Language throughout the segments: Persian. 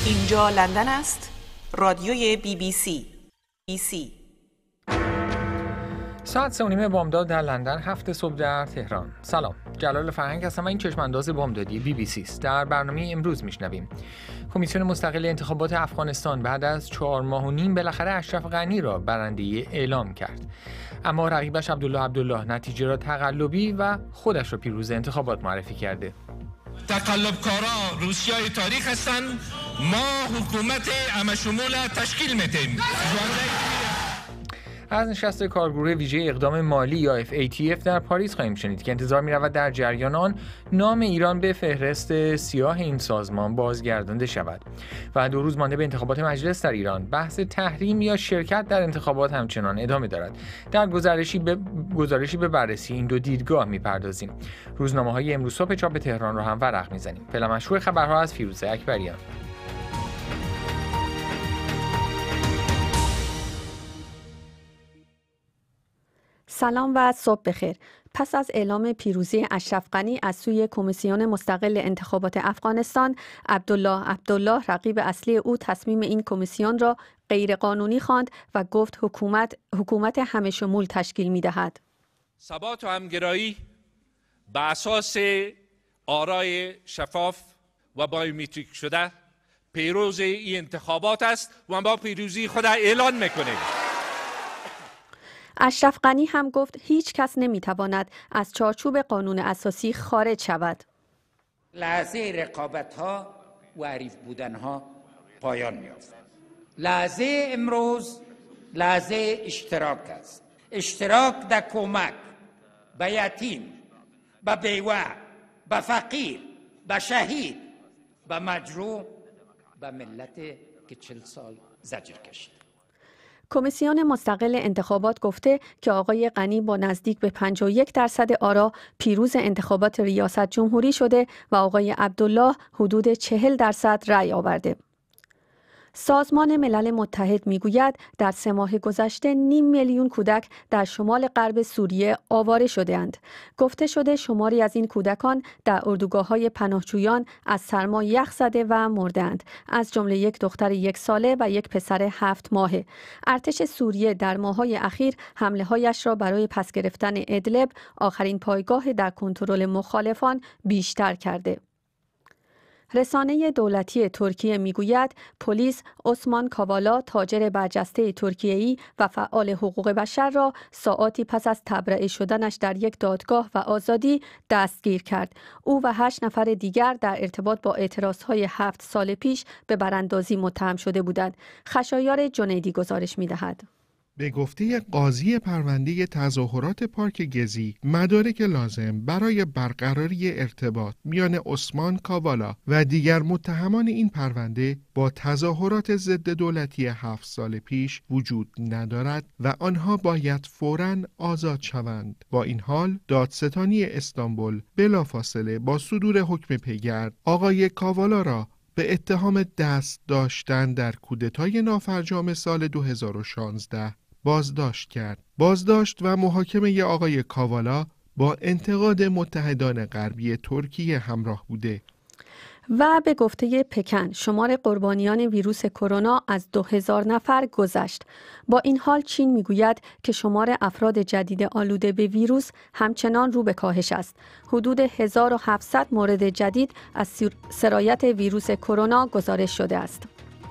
اینجا لندن است، رادیوی BBC. ساعت 3:30 بامداد در لندن، 7 صبح در تهران. سلام، جلال فرهنگ هستم و این چشمانداز بامدادی BBC است. در برنامه امروز میشنویم کمیسیون مستقل انتخابات افغانستان بعد از 4 ماه و نیم بالاخره اشرف غنی را برنده اعلام کرد، اما رقیبش عبدالله نتیجه را تقلبی و خودش را پیروز انتخابات معرفی کرده. تقلبکارا روسیای تاریخ هستند، ما حکومت همشمول تشکیل میدیم. از نشست کارگروه ویژه اقدام مالی یا FATF در پاریس خواهیم شنید که انتظار می‌رود در جریان آن نام ایران به فهرست سیاه این سازمان بازگردانده شود. و 2 روز مانده به انتخابات مجلس در ایران، بحث تحریم یا شرکت در انتخابات همچنان ادامه دارد. در گزارشی به بررسی این 2 دیدگاه می‌پردازیم. روزنامه‌های امروز صبح چاپ تهران را هم ورق می‌زنیم. فعلا مشروع خبرها از فیروزه اکبریان. سلام و صبح بخیر. پس از اعلام پیروزی اشرف غنی از سوی کمیسیون مستقل انتخابات افغانستان، عبدالله رقیب اصلی او تصمیم این کمیسیون را غیرقانونی خواند و گفت حکومت همه شمول تشکیل می‌دهد. ثبات و همگرایی بر اساس آرای شفاف و بایومتریک شده پیروز این انتخابات است و ما پیروزی خود اعلان می‌کنیم. اشرف غنی هم گفت هیچ کس نمیتواند از چارچوب قانون اساسی خارج شود. لحظه رقابت‌ها و حریف بودن‌ها پایان می‌یافت. لحظه امروز لحظه اشتراک است. اشتراک در کمک به یتیم، به بیوه، به فقیر، به شهید، به مجروح، به ملت که 40 سال زجر کشید. کمیسیون مستقل انتخابات گفته که آقای غنی با نزدیک به 51% آرا پیروز انتخابات ریاست جمهوری شده و آقای عبدالله حدود 40% رأی آورده. سازمان ملل متحد میگوید در 3 ماه گذشته 500,000 کودک در شمال غرب سوریه آواره شده‌اند. گفته شده شماری از این کودکان در اردوگاه‌های پناهجویان از سرما یخ زده و مرده‌اند، از جمله 1 دختر 1 ساله و 1 پسر 7 ماهه. ارتش سوریه در ماه‌های اخیر حمله‌هایش را برای پس گرفتن ادلب، آخرین پایگاه در کنترل مخالفان، بیشتر کرده. رسانه دولتی ترکیه میگوید پلیس عثمان کاوالا، تاجر برجسته ترکیه‌ای و فعال حقوق بشر را ساعاتی پس از تبرئه شدنش در یک دادگاه و آزادی دستگیر کرد. او و 8 نفر دیگر در ارتباط با اعتراضهای 7 سال پیش به براندازی متهم شده بودند. خشایار جنیدی گزارش می‌دهد. به گفته قاضی پرونده تظاهرات پارک گزی، مدارک لازم برای برقراری ارتباط میان عثمان کاوالا و دیگر متهمان این پرونده با تظاهرات ضد دولتی 7 سال پیش وجود ندارد و آنها باید فوراً آزاد شوند. با این حال دادستانی استانبول بلافاصله با صدور حکم پیگرد آقای کاوالا را به اتهام دست داشتن در کودتای نافرجام سال 2016 بازداشت کرد. بازداشت و محاکمه آقای کاوالا با انتقاد متحدان غربی ترکیه همراه بوده. و به گفته پکن شمار قربانیان ویروس کرونا از 2000 نفر گذشت. با این حال چین میگوید که شمار افراد جدید آلوده به ویروس همچنان رو به کاهش است. حدود 1700 مورد جدید از سرایت ویروس کرونا گزارش شده است.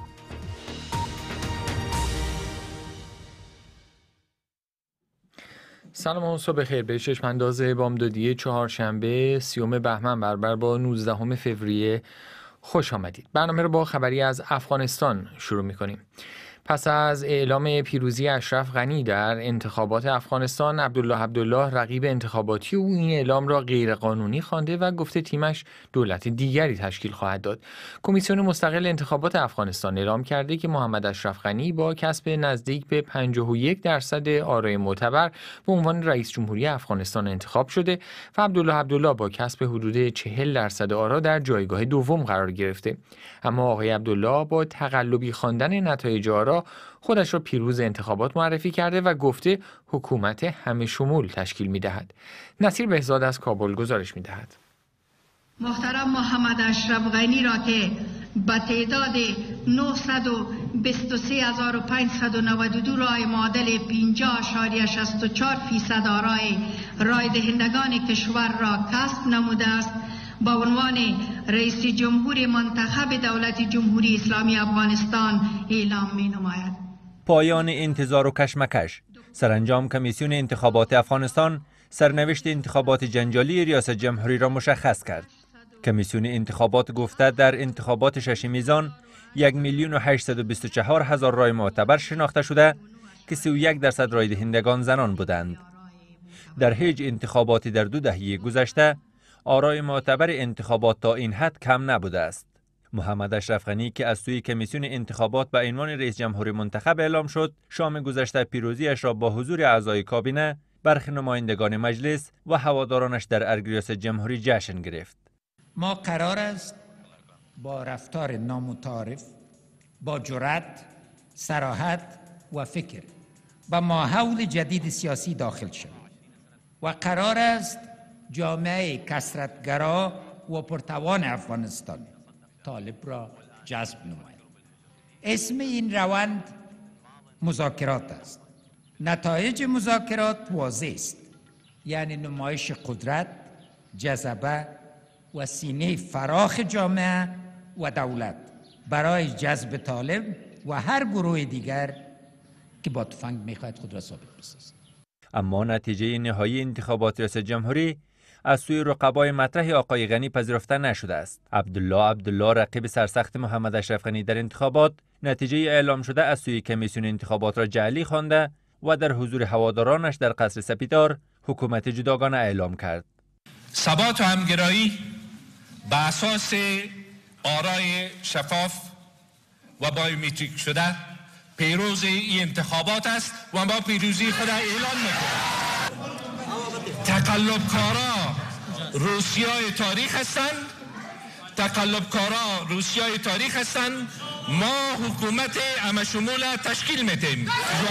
سلام و صبح بخیر. به چشمانداز بامدادی چهارشنبه 30 بهمن برابر با 19 فوریه خوش آمدید. برنامه رو با خبری از افغانستان شروع می‌کنیم. پس از اعلام پیروزی اشرف غنی در انتخابات افغانستان، عبدالله رقیب انتخاباتی او این اعلام را غیرقانونی خوانده و گفته تیمش دولت دیگری تشکیل خواهد داد. کمیسیون مستقل انتخابات افغانستان اعلام کرده که محمد اشرف غنی با کسب نزدیک به 51% آرای معتبر به عنوان رئیس جمهوری افغانستان انتخاب شده و عبدالله با کسب حدود 40% آرا در جایگاه دوم قرار گرفته. اما آقای عبدالله با تقلبی خواندن نتایج آرا خودش را پیروز انتخابات معرفی کرده و گفته حکومت همه شمول تشکیل می‌دهد. نصیر بهزاد از کابل گزارش می‌دهد. محترم محمد اشرف غنی را که به تعداد 923,592 رای معادل 50.64% آرای رای دهندگان کشور را کسب نموده است با عنوان رئیس جمهور منتخب دولت جمهوری اسلامی افغانستان اعلام می نماید. پایان انتظار و کشمکش. سرانجام کمیسیون انتخابات افغانستان سرنوشت انتخابات جنجالی ریاست جمهوری را مشخص کرد. کمیسیون انتخابات گفته در انتخابات 6 میزان 1,824,000 رای معتبر شناخته شده که 31% رای دهندگان زنان بودند. در هیچ انتخاباتی در 2 دهه گذشته آرای معتبر انتخابات تا این حد کم نبوده است. محمد اشرف غنی که از سوی کمیسیون انتخابات به عنوان رئیس جمهور منتخب اعلام شد، شام گذشته پیروزیش را با حضور اعضای کابینه، برخی نمایندگان مجلس و هوادارانش در ارگ ریاست جمهوری جشن گرفت. ما قرار است با رفتار نامتعارف، با جرأت، صراحت و فکر و ماحول جدید سیاسی داخل شویم و قرار است جامعه کثرت‌گرا و پرتوان افغانستان طالب را جذب نماید. اسم این روند مذاکرات است. نتایج مذاکرات واضح است، یعنی نمایش قدرت، جذبه و سینه فراخ جامعه و دولت برای جذب طالب و هر گروه دیگر که با تفنگ میخواهد خود را ثابت بسازد. اما نتیجه نهایی انتخابات ریاست جمهوری از سوی رقبای مطرح آقای غنی پذیرفته نشده است. عبدالله رقیب سرسخت محمد اشرف غنی در انتخابات نتیجه اعلام شده از سوی کمیسیون انتخابات را جعلی خوانده و در حضور هوادارانش در قصر سپیدار حکومت جداگانه اعلام کرد. ثبات و همگرایی به اساس آرای شفاف و بایومتریک شده پیروز این انتخابات است و ما پیروزی خود اعلان میکنیم. تقلبکارا روسیای تاریخ هستند. ما حکومت همشمول تشکیل میدیم.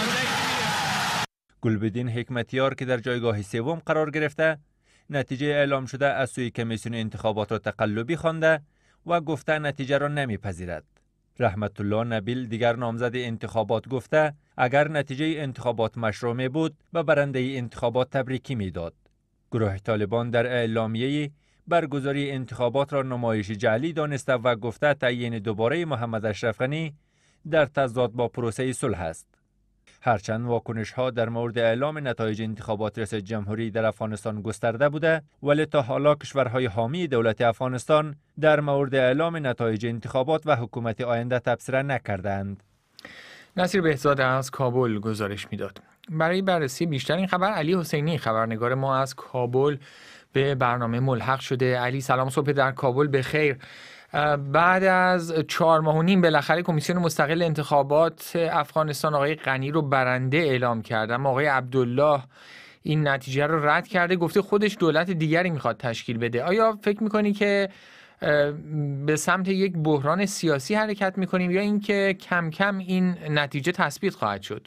گلبدین حکمتیار که در جایگاه سوم قرار گرفته، نتیجه اعلام شده از سوی کمیسیون انتخابات را تقلبی خوانده و گفته نتیجه را نمیپذیرد. رحمت الله نبیل دیگر نامزد انتخابات گفته اگر نتیجه انتخابات مشروع بود به برنده انتخابات تبریکی میداد. گروه طالبان در اعلامیه برگزاری انتخابات را نمایش جعلی دانسته و گفته تعیین دوباره محمد اشرف غنی در تضاد با پروسه صلح است. هرچند واکنش‌ها در مورد اعلام نتایج انتخابات ریاست جمهوری در افغانستان گسترده بوده، ولی تا حالا کشورهای حامی دولت افغانستان در مورد اعلام نتایج انتخابات و حکومت آینده تبصره نکردند. نصیر بهزاد از کابل گزارش میداد. برای بررسی بیشتر این خبر علی حسینی خبرنگار ما از کابل به برنامه ملحق شده. علی سلام، صبح در کابل بخیر. بعد از 4 ماه و نیم بالاخره کمیسیون مستقل انتخابات افغانستان آقای غنی رو برنده اعلام کرد، اما آقای عبدالله این نتیجه رو رد کرده، گفته خودش دولت دیگری میخواد تشکیل بده. آیا فکر میکنی که به سمت یک بحران سیاسی حرکت میکنیم یا اینکه کم کم این نتیجه تثبیت خواهد شد؟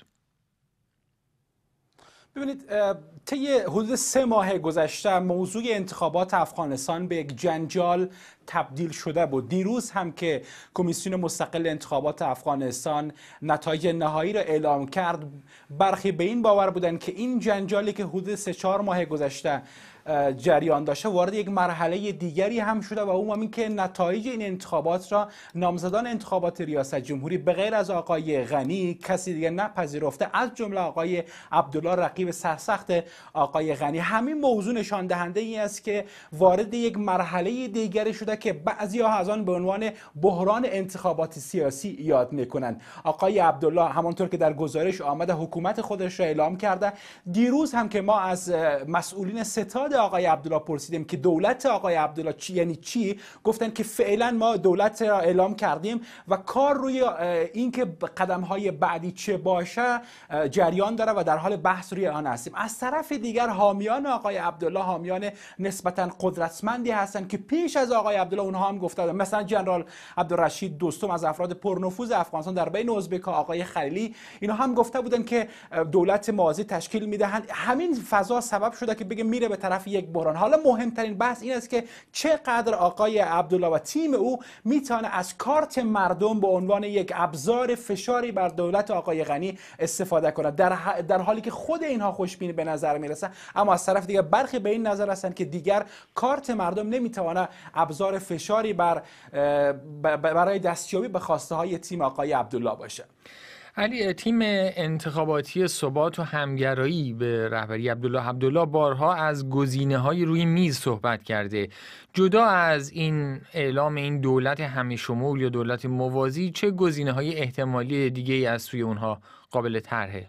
ببینید، طی حدود 3 ماه گذشته موضوع انتخابات افغانستان به یک جنجال تبدیل شده بود. دیروز هم که کمیسیون مستقل انتخابات افغانستان نتایج نهایی را اعلام کرد، برخی به این باور بودند که این جنجالی که حدود 3-4 ماه گذشته جریان داشته وارد یک مرحله دیگری هم شده و اون این که نتایج این انتخابات را نامزدان انتخابات ریاست جمهوری به غیر از آقای غنی کسی دیگر نپذیرفته، از جمله آقای عبدالله رقیب سرسخت آقای غنی. همین موضوع نشان دهنده این است که وارد یک مرحله دیگری شده که بعضی‌ها از آن به عنوان بحران انتخابات سیاسی یاد میکنند. آقای عبدالله همانطور که در گزارش آمده حکومت خودش را اعلام کرده. دیروز هم که ما از مسئولین ستاد آقای عبدالله پرسیدیم که دولت آقای عبدالله یعنی چی، گفتن که فعلا ما دولت را اعلام کردیم و کار روی اینکه قدم‌های بعدی چه باشه جریان داره و در حال بحث روی آن هستیم. از طرف دیگر حامیان آقای عبدالله حامیان نسبتاً قدرتمندی هستند که پیش از آقای عبدالله اونها هم گفته بودن. مثلا جنرال عبدالرشید دوستم از افراد پرنفوذ افغانستان در بین ازبک‌ها، آقای خلیلی، اینا هم گفته بودن که دولت ماضی تشکیل میدهند. همین فضا سبب شده که بگه میره به طرف یک بحران. حالا مهمترین بحث این است که چقدر آقای عبدالله و تیم او میتونه از کارت مردم به عنوان یک ابزار فشاری بر دولت آقای غنی استفاده کنه، در حالی که خود اینها خوشبین به نظر میرسه، اما از طرف دیگه برخی به این نظر هستند که دیگر کارت مردم نمیتونه ابزار فشاری برای دستیابی به خواسته های تیم آقای عبدالله باشه. علی، تیم انتخاباتی ثبات و همگرایی به رهبری عبدالله بارها از گزینه‌های روی میز صحبت کرده. جدا از این اعلام این دولت همه شمول یا دولت موازی، چه گزینه‌های احتمالی دیگه‌ای از سوی اونها قابل طرحه؟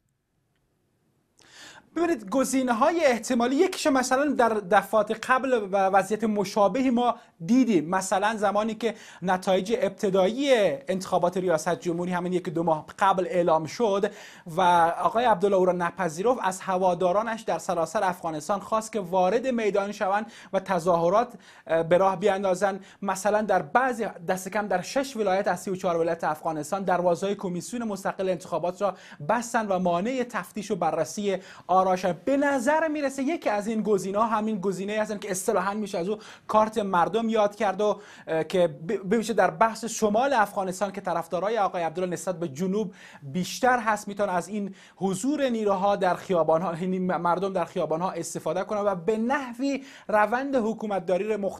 ببینید گزینه‌های احتمالی یکیش مثلا در دفعات قبل وضعیت مشابهی ما دیدیم، مثلا زمانی که نتایج ابتدایی انتخابات ریاست جمهوری همین 1-2 ماه قبل اعلام شد و آقای عبدالله او را نپذیرفت، از هوادارانش در سراسر افغانستان خواست که وارد میدان شوند و تظاهرات به راه بیاندازند. مثلا در بعضی دست کم در 6 ولایت از 34 ولایت افغانستان دروازه‌های کمیسیون مستقل انتخابات را بستند و مانع تفتیش و بررسی آراشن. به نظر میرسه یکی از این گزینه‌ها همین گزینه‌ای هستن که اصطلاحاً میشه از او کارت مردم یاد کرد و که ببینید در بحث شمال افغانستان که طرفدارای آقای عبدالله نسبت به جنوب بیشتر هست، میتونه از این حضور نیروها در خیابان‌ها، مردم در خیابان‌ها استفاده کنه و به نحوی روند حکومتداری را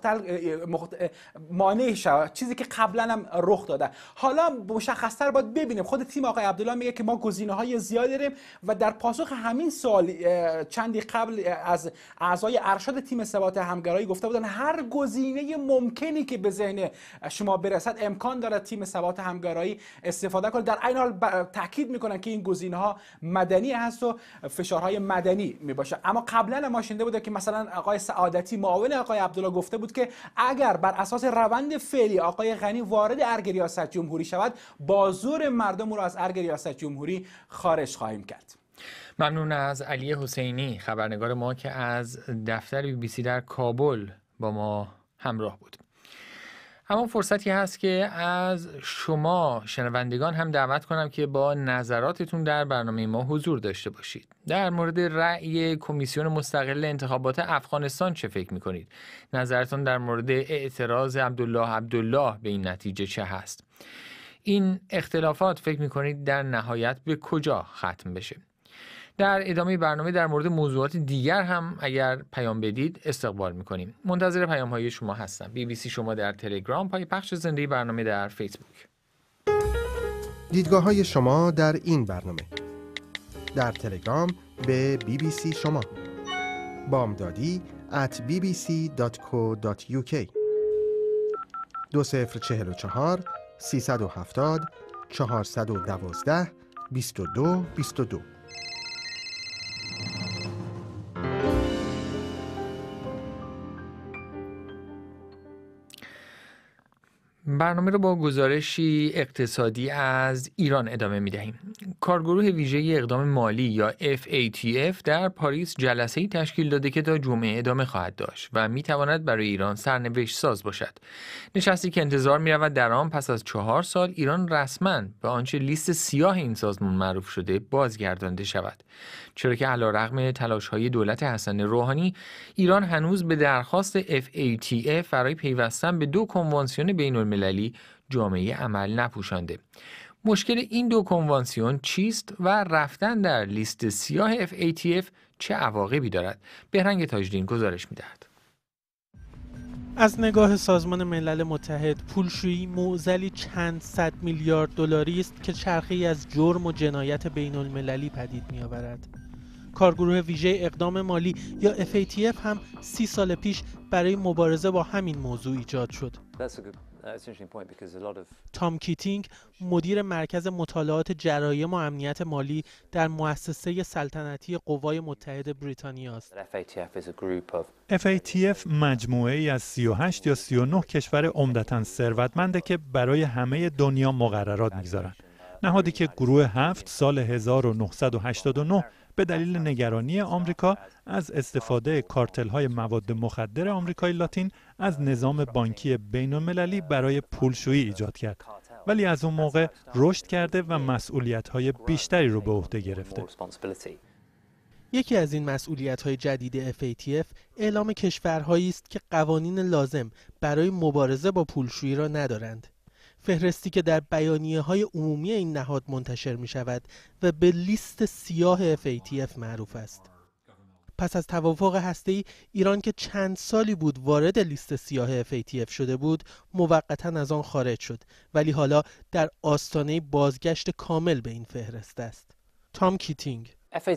مانع شود، چیزی که قبلا هم رخ داده. حالا مشخص‌تر باید ببینیم. خود تیم آقای عبدالله میگه که ما گزینه‌های زیادی داریم و در پاسخ همین سوال چندی قبل از اعضای ارشد تیم ثبات همگرایی گفته بودن هر گزینه ممکنی که به ذهن شما برسد امکان داره تیم ثبات همگرایی استفاده کنه. در عین حال تاکید میکنن که این گزینه‌ها مدنی هست و فشارهای مدنی میباشه. اما قبلا ما شنیده بوده که مثلا آقای سعادتی معاون آقای عبدالله گفته بود که اگر بر اساس روند فعلی آقای غنی وارد ارگ ریاست جمهوری شود، با زور مردم رو از ارگ ریاست جمهوری خارج خواهیم کرد. ممنون از علی حسینی، خبرنگار ما که از دفتر BBC در کابل با ما همراه بود. اما فرصتی هست که از شما شنوندگان هم دعوت کنم که با نظراتتون در برنامه ما حضور داشته باشید. در مورد رأی کمیسیون مستقل انتخابات افغانستان چه فکر میکنید؟ نظرتون در مورد اعتراض عبدالله به این نتیجه چه هست؟ این اختلافات فکر میکنید در نهایت به کجا ختم بشه؟ در ادامه برنامه در مورد موضوعات دیگر هم اگر پیام بدید استقبال میکنیم. منتظر پیام‌های شما هستم. BBC شما در تلگرام، پای پخش زنده برنامه در فیسبوک. دیدگاه‌های شما در این برنامه در تلگرام به BBC شما، بامدادی @bbc.co.uk 2044 370 412 2222. برنامه رو با گزارشی اقتصادی از ایران ادامه می‌دهیم. کارگروه ویژه اقدام مالی یا FATF در پاریس جلسه‌ای تشکیل داده که تا جمعه ادامه خواهد داشت و می‌تواند برای ایران سرنوشت ساز باشد. نشستی که انتظار می‌رود در آن پس از 4 سال ایران رسماً به آنچه لیست سیاه این سازمان معروف شده بازگردانده شود. چرا که علیرغم تلاش‌های دولت حسن روحانی، ایران هنوز به درخواست FATF برای پیوستن به 2 کنوانسیون بین‌المللی جامعه عمل نپوشانده. مشکل این 2 کنوانسیون چیست و رفتن در لیست سیاه FATF چه عواقبی دارد؟ بهرنگ تاجدین گزارش می‌دهد. از نگاه سازمان ملل متحد، پولشویی معضلی چند صد میلیارد دلاری است که چرخه‌ای از جرم و جنایت بین‌المللی پدید می‌آورد. کارگروه ویژه اقدام مالی یا FATF هم 30 سال پیش برای مبارزه با همین موضوع ایجاد شد. تام کیتینگ، مدیر مرکز مطالعات جرایم و امنیت مالی در مؤسسه سلطنتی قوای متحد بریتانیا است. FATF مجموعه‌ای از 38 یا 39 کشور عمدتاً ثروتمنده که برای همه دنیا مقررات می‌گذارن. نهادی که گروه 7 سال 1989 به دلیل نگرانی آمریکا از استفاده کارتل‌های مواد مخدر آمریکای لاتین از نظام بانکی بین‌المللی برای پولشویی ایجاد کرد. ولی از اون موقع رشد کرده و مسئولیت‌های بیشتری رو به عهده گرفته. یکی از این مسئولیت‌های جدید FATF اعلام کشورهایی است که قوانین لازم برای مبارزه با پولشویی را ندارند. فهرستی که در بیانیه‌های عمومی این نهاد منتشر می‌شود و به لیست سیاه FATF معروف است. پس از توافق هسته‌ای، ایران که چند سالی بود وارد لیست سیاه FATF شده بود، موقتاً از آن خارج شد، ولی حالا در آستانه بازگشت کامل به این فهرست است. تام کیتینگ: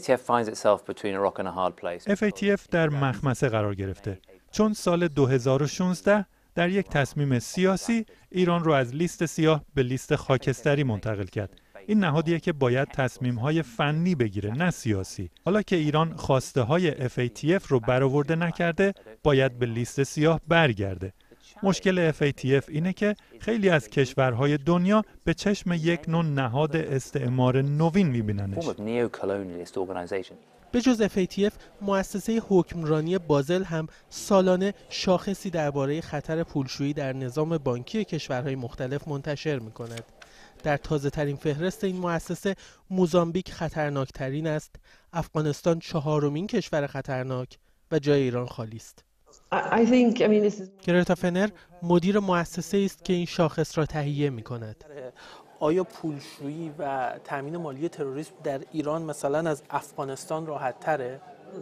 FATF در مخمسه قرار گرفته، چون سال 2016 در یک تصمیم سیاسی ایران را از لیست سیاه به لیست خاکستری منتقل کرد. این نهادیه که باید تصمیم‌های فنی بگیره، نه سیاسی. حالا که ایران خواسته‌های FATF رو برآورده نکرده، باید به لیست سیاه برگرده. مشکل FATF اینه که خیلی از کشورهای دنیا به چشم یک نوع نهاد استعمار نوین می‌بیننش. به جز FATF، مؤسسه حکمرانی بازل هم سالانه شاخصی درباره خطر پولشویی در نظام بانکی کشورهای مختلف منتشر می‌کند. در تازه‌ترین فهرست این مؤسسه موزامبیک خطرناکترین است، افغانستان چهارمین کشور خطرناک و جای ایران خالی است. گرتا فنر مدیر مؤسسه است که این شاخص را تهیه می‌کند. آیا پولشویی و تامین مالی تروریسم در ایران مثلا از افغانستان راحت تره؟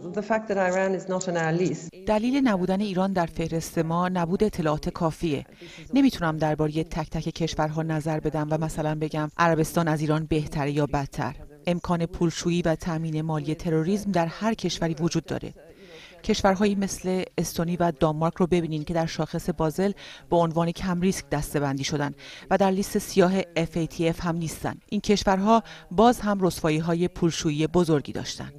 دلیل نبودن ایران در فهرست ما نبود اطلاعات کافیه. نمیتونم درباره تک تک کشورها نظر بدم و مثلا بگم عربستان از ایران بهتره یا بدتر. امکان پولشویی و تامین مالی تروریسم در هر کشوری وجود داره. کشورهایی مثل استونی و دانمارک رو ببینین که در شاخص بازل به عنوان کم ریسک دسته‌بندی شدن و در لیست سیاه FATF هم نیستن. این کشورها باز هم رسوایی‌های پولشویی بزرگی داشتن.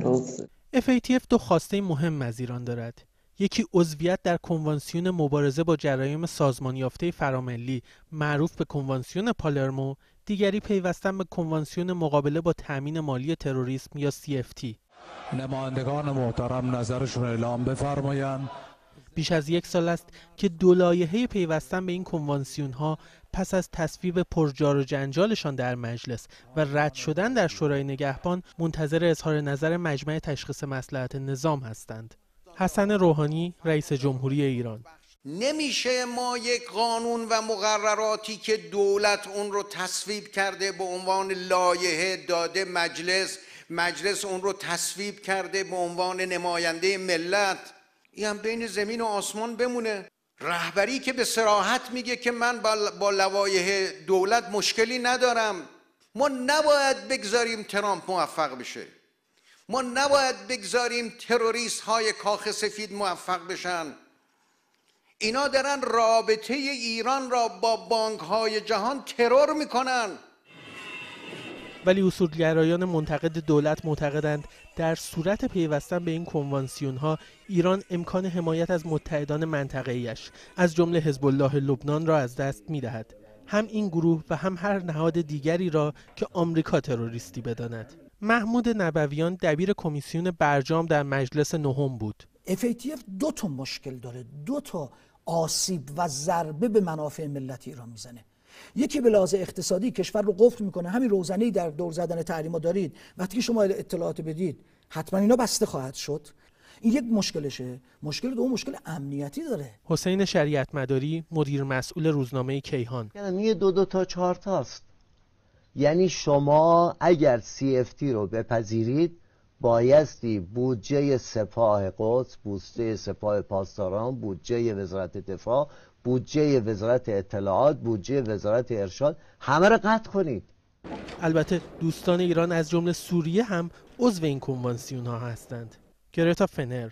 FATF دو خواسته مهم از ایران دارد. یکی عضویت در کنوانسیون مبارزه با جرایم سازمان یافته فراملی معروف به کنوانسیون پالرمو، دیگری پیوستن به کنوانسیون مقابله با تامین مالی تروریسم یا CFT. نمایندگان محترم نظرشون اعلام بفرمایند. بیش از یک سال است که دو لایحه پیوستن به این کنوانسیون ها پس از تصویب پرجار و جنجالشان در مجلس و رد شدن در شورای نگهبان منتظر اظهار نظر مجمع تشخیص مصلحت نظام هستند. حسن روحانی، رئیس جمهوری ایران: نمیشه ما یک قانون و مقرراتی که دولت اون رو تصویب کرده به عنوان لایحه داده مجلس اون رو تصویب کرده به عنوان نماینده ملت، این هم بین زمین و آسمان بمونه. رهبری که به صراحت میگه که من با لوایح دولت مشکلی ندارم. ما نباید بگذاریم ترامپ موفق بشه، ما نباید بگذاریم تروریست های کاخ سفید موفق بشن. اینا دارن رابطه ایران را با بانک های جهان ترور میکنن. ولی اصولگرایان منتقد دولت معتقدند در صورت پیوستن به این کنوانسیون ها ایران امکان حمایت از متحدان منطقه‌ایش از جمله حزب الله لبنان را از دست می‌دهد، هم این گروه و هم هر نهاد دیگری را که آمریکا تروریستی بداند. محمود نبویان دبیر کمیسیون برجام در مجلس نهم بود. FATF دو تا مشکل داره، دو تا آسیب و ضربه به منافع ملت ایران میزنه. یکی به لحاظ اقتصادی کشور رو قفل میکنه. همین روزنه‌ای در دور زدن تحریما دارید، وقتی که شما اطلاعات بدید حتما اینا بسته خواهد شد. این یک مشکلشه. مشکل دوم مشکل امنیتی داره. حسین شریعت مداری، مدیر مسئول روزنامه کیهان: یعنی دو تا 4 تاست. یعنی شما اگر CFT رو بپذیرید بایستی بودجه سپاه قدس، بودجه سپاه پاسداران، بودجه وزارت دفاع، بودجه وزارت اطلاعات، بودجه وزارت ارشاد همه رو قطع کنید. البته دوستان ایران از جمله سوریه هم عضو این کنوانسیون ها هستند. گرتا فنر: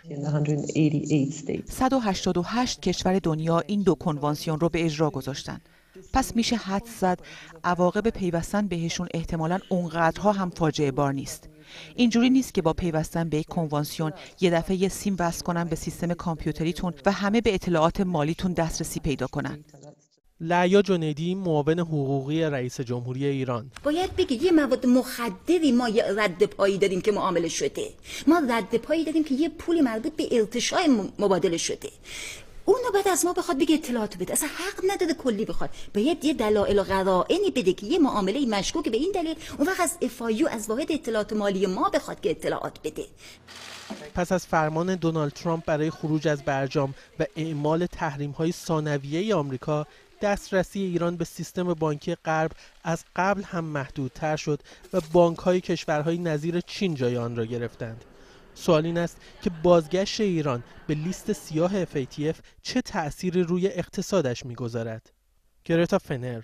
188 کشور دنیا این دو کنوانسیون رو به اجرا گذاشتن. پس میشه حدس زد عواقب پیوستن بهشون احتمالاً اونقدرها هم فاجعه بار نیست. اینجوری نیست که با پیوستن به یک کنوانسیون یه دفعه یه سیم وصل کنن به سیستم کامپیوتریتون و همه به اطلاعات مالیتون دسترسی پیدا کنن. لعیا جنیدی، معاون حقوقی رئیس جمهوری ایران: باید بگی یه مواد مخدری ما یه رد پایی دادیم که معامله شده، ما رد پایی دادیم که یه پولی مربوط به ارتشاء مبادله شده، اونو بعد از ما بخواد بگه اطلاعات بده. اصلا حق نداده کلی بخواد، باید یه دلایل و قرائنی بده که یه معامله مشکوک به این دلیل، اون وقت از FIU از واحد اطلاعات مالی ما بخواد که اطلاعات بده. پس از فرمان دونالد ترامپ برای خروج از برجام و اعمال تحریم‌های ثانویه آمریکا، دسترسی ایران به سیستم بانکی غرب از قبل هم محدودتر شد و بانک‌های کشورهای نظیر چین جای آن را گرفتند. سوال این است که بازگشت ایران به لیست سیاه FATF چه تأثیری روی اقتصادش می‌گذارد؟ گرتا فنر: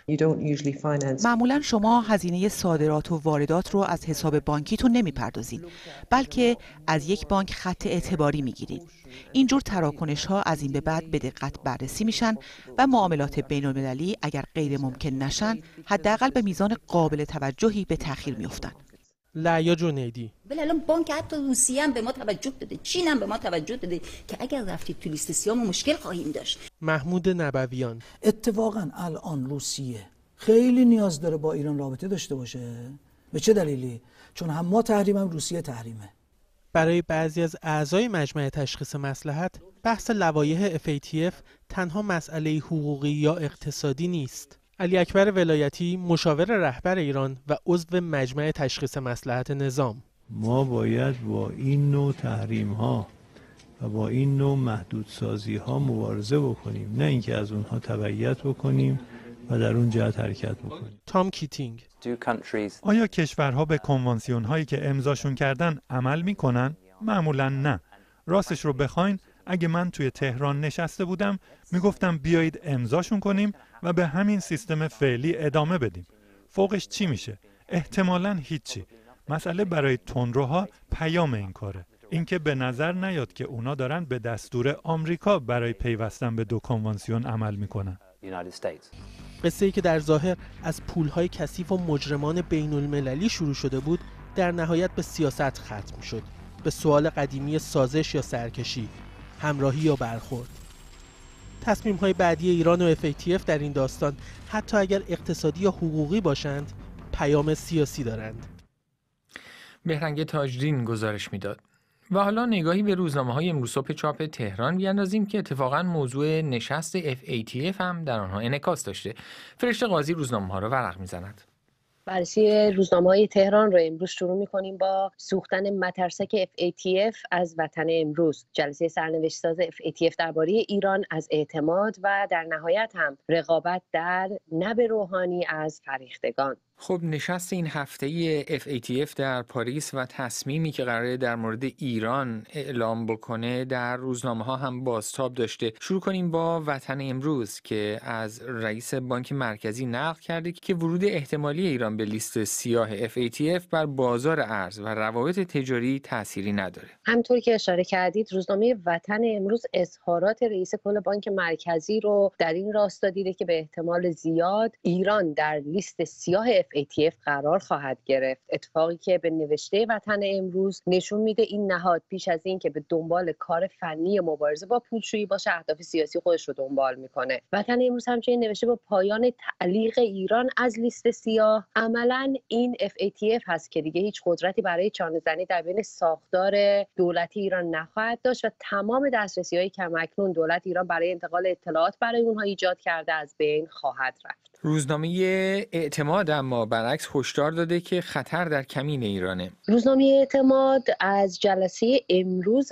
معمولا شما هزینه صادرات و واردات رو از حساب بانکیتون نمیپردازین، بلکه از یک بانک خط اعتباری میگیرین. اینجور تراکنش ها از این به بعد به دقت بررسی میشن و معاملات بین المللی اگر غیر ممکن نشن، حداقل به میزان قابل توجهی به تأخیر میافتن. لعیا جنیدی: ولی الان بانک حتی روسیه هم به ما توجه داده، چین هم به ما توجه داده که اگر رفتید تو لیست سیاه ما مشکل خواهیم داشت. محمود نبویان: اتفاقا الان روسیه خیلی نیاز داره با ایران رابطه داشته باشه. به چه دلیلی؟ چون هم ما تحریم هم روسیه تحریمه. برای بعضی از اعضای مجمع تشخیص مصلحت، بحث لوایح FATF تنها مسئله حقوقی یا اقتصادی نیست. علی اکبر ولایتی، مشاور رهبر ایران و عضو مجمع تشخیص مصلحت نظام: ما باید با این نوع تحریم ها و با این نوع محدودسازی ها مبارزه بکنیم، نه اینکه از اونها تبعیت بکنیم و در اون جهت حرکت بکنیم. تام کیتینگ: آیا کشورها به کنوانسیون هایی که امضاشون کردن عمل میکنن؟ معمولا نه. راستش رو بخواین، اگه من توی تهران نشسته بودم میگفتم بیایید امضاشون کنیم و به همین سیستم فعلی ادامه بدیم. فوقش چی میشه؟ احتمالاً هیچی. مسئله برای تندروها پیام این کاره. اینکه به نظر نیاد که اونا دارن به دستور آمریکا برای پیوستن به دو کنوانسیون عمل میکنن. قصه‌ای که در ظاهر از پولهای کثیف و مجرمان بین المللی شروع شده بود، در نهایت به سیاست ختم شد. به سوال قدیمی سازش یا سرکشی، همراهی یا برخورد. تصمیم‌های بعدی ایران و FATF در این داستان، حتی اگر اقتصادی یا حقوقی باشند، پیام سیاسی دارند. بهرنگ تاجدین گزارش میداد. و حالا نگاهی به روزنامه‌های امروز صبح چاپ تهران بیاندازیم که اتفاقاً موضوع نشست FATF هم در آنها انعکاس داشته. فرشته قاضی روزنامه‌ها را ورق می‌زند. بررسی روزنامه‌های تهران رو امروز شروع می‌کنیم با سوختن مترسک FATF از وطن امروز. جلسه سرنوشت‌ساز FATF درباره ایران از اعتماد و در نهایت هم رقابت در نب روحانی از فریختگان. خب نشست این هفته FATF در پاریس و تصمیمی که قراره در مورد ایران اعلام بکنه در روزنامه ها هم بازتاب داشته. شروع کنیم با وطن امروز که از رئیس بانک مرکزی نقل کرده که ورود احتمالی ایران به لیست سیاه FATF بر بازار ارز و روابط تجاری تأثیری نداره. همطور که اشاره کردید، روزنامه وطن امروز اظهارات رئیس کل بانک مرکزی رو در این راستا دیده که به احتمال زیاد ایران در لیست سیاه FATF قرار خواهد گرفت. اتفاقی که به نوشته وطن امروز نشون میده این نهاد پیش از این که به دنبال کار فنی مبارزه با پولشویی باشه، اهداف سیاسی خودش رو دنبال میکنه. وطن امروز همچنین نوشته با پایان تعلیق ایران از لیست سیاه، عملاً این FATF هست که دیگه هیچ قدرتی برای چانه‌زنی در بین ساختار دولتی ایران نخواهد داشت و تمام دسترسی‌هایی که اکنون دولت ایران برای انتقال اطلاعات برای اونها ایجاد کرده از بین خواهد رفت. روزنامه اعتماد اما برعکس هشدار داده که خطر در کمین ایرانه. روزنامه اعتماد از جلسه امروز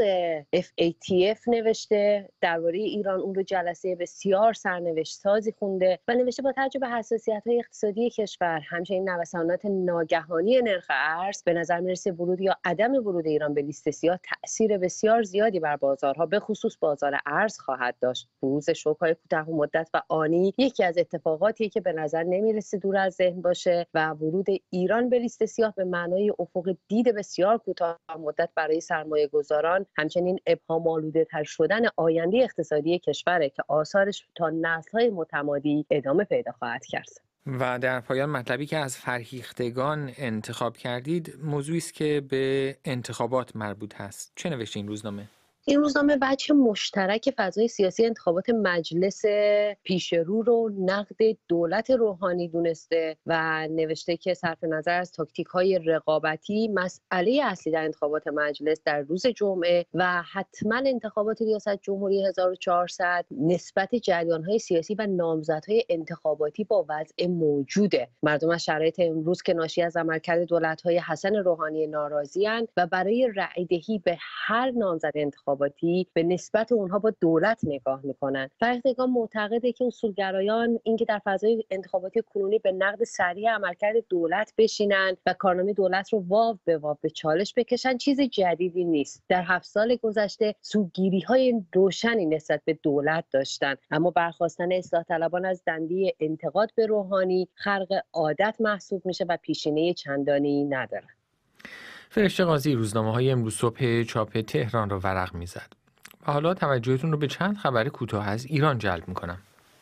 FATF نوشته، درباره ایران اون رو جلسه بسیار سرنوشت سازی خونده و نوشته با توجه به حساسیت‌های اقتصادی کشور، همچنین نوسانات ناگهانی نرخ ارز، به نظر میرسه ورود یا عدم ورود ایران به لیست سیاه تأثیر بسیار زیادی بر بازارها، به خصوص بازار ارز خواهد داشت. بروز شوک‌های کوتاه‌مدت و آنی یکی از اتفاقاتی که به نظر نمیرسه دور از ذهن باشه و ورود ایران به لیست سیاه به معنای افق دید بسیار کوتاه مدت برای سرمایه‌گذاران، همچنین ابهام‌آلوده تر شدن آینده اقتصادی کشوره که آثارش تا نسل‌های متمادی ادامه پیدا خواهد کرد. و در پایان مطلبی که از فرهیختگان انتخاب کردید موضوعی است که به انتخابات مربوط هست. چه نوشته این روزنامه؟ این روزنامه وجه مشترک فضای سیاسی انتخابات مجلس پیش رو نقد دولت روحانی دونسته و نوشته که صرف نظر از تاکتیک‌های رقابتی مسئله اصلی در انتخابات مجلس در روز جمعه و حتما انتخابات ریاست جمهوری 1400 نسبت جریان‌های سیاسی و نامزدهای انتخاباتی با وضع موجوده. مردم از شرایط امروز که ناشی از عملکرد دولت‌های حسن روحانی ناراضی‌اند و برای رأی‌دهی به هر نامزد انتخاباتی به نسبت اونها با دولت نگاه میکنن. فرهیختگان معتقده که اصولگرایان اینکه در فضای انتخاباتی کنونی به نقد سریع عملکرد دولت بشینن و کارنامه دولت رو واو به واو به چالش بکشن چیز جدیدی نیست. در 7 سال گذشته سوگیری‌های روشنی نسبت به دولت داشتن، اما برخاستن اصلاح طلبان از دنده انتقاد به روحانی خرق عادت محسوب میشه و پیشینه چندانی نداره. فرشته قاضی روزنامه‌های امروز صبح چاپ تهران را ورق می‌زد. و حالا توجهتون رو به چند خبر کوتاه از ایران جلب می‌کنم.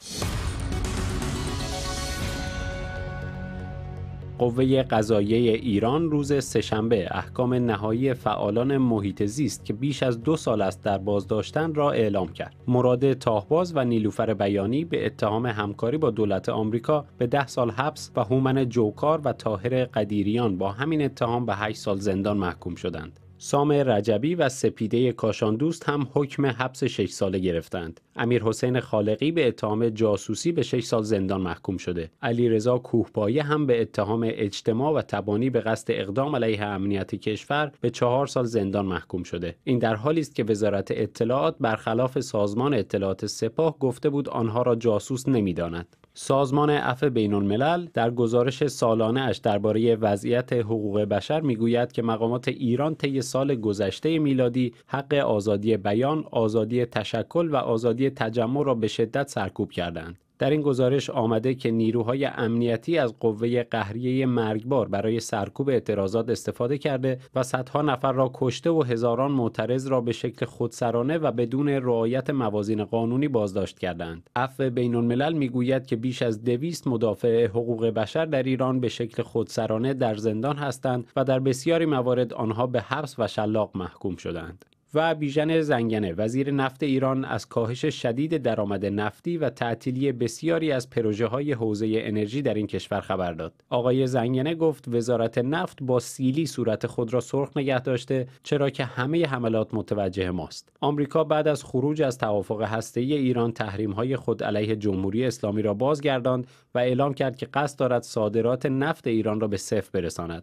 قوه قضاییه ایران روز سه‌شنبه احکام نهایی فعالان محیط زیست که بیش از 2 سال است در بازداشتن را اعلام کرد. مراد تاهباز و نیلوفر بیانی به اتهام همکاری با دولت آمریکا به 10 سال حبس و هومن جوکار و طاهر قدیریان با همین اتهام به 8 سال زندان محکوم شدند. سام رجبی و سپیده کاشاندوست هم حکم حبس 6 ساله گرفتند. امیرحسین خالقی به اتهام جاسوسی به 6 سال زندان محکوم شده. علیرضا کوهپایه هم به اتهام اجتماع و تبانی به قصد اقدام علیه امنیت کشور به 4 سال زندان محکوم شده. این در حالی است که وزارت اطلاعات برخلاف سازمان اطلاعات سپاه گفته بود آنها را جاسوس نمی‌داند. سازمان عفو بین‌الملل در گزارش سالانه اش درباره وضعیت حقوق بشر میگوید که مقامات ایران طی سال گذشته میلادی حق آزادی بیان، آزادی تشکل و آزادی تجمع را به شدت سرکوب کردند. در این گزارش آمده که نیروهای امنیتی از قوه قهریه مرگبار برای سرکوب اعتراضات استفاده کرده و صدها نفر را کشته و هزاران معترض را به شکل خودسرانه و بدون رعایت موازین قانونی بازداشت کردند. عفو بین‌الملل میگوید که بیش از 200 مدافع حقوق بشر در ایران به شکل خودسرانه در زندان هستند و در بسیاری موارد آنها به حبس و شلاق محکوم شدند. و بیژن زنگنه وزیر نفت ایران از کاهش شدید درآمد نفتی و تعطیلی بسیاری از پروژه‌های حوزه انرژی در این کشور خبر داد. آقای زنگنه گفت وزارت نفت با سیلی صورت خود را سرخ نگه داشته چرا که همه حملات متوجه ماست. آمریکا بعد از خروج از توافق هسته‌ای ایران تحریم‌های خود علیه جمهوری اسلامی را بازگرداند و اعلام کرد که قصد دارد صادرات نفت ایران را به صفر برساند.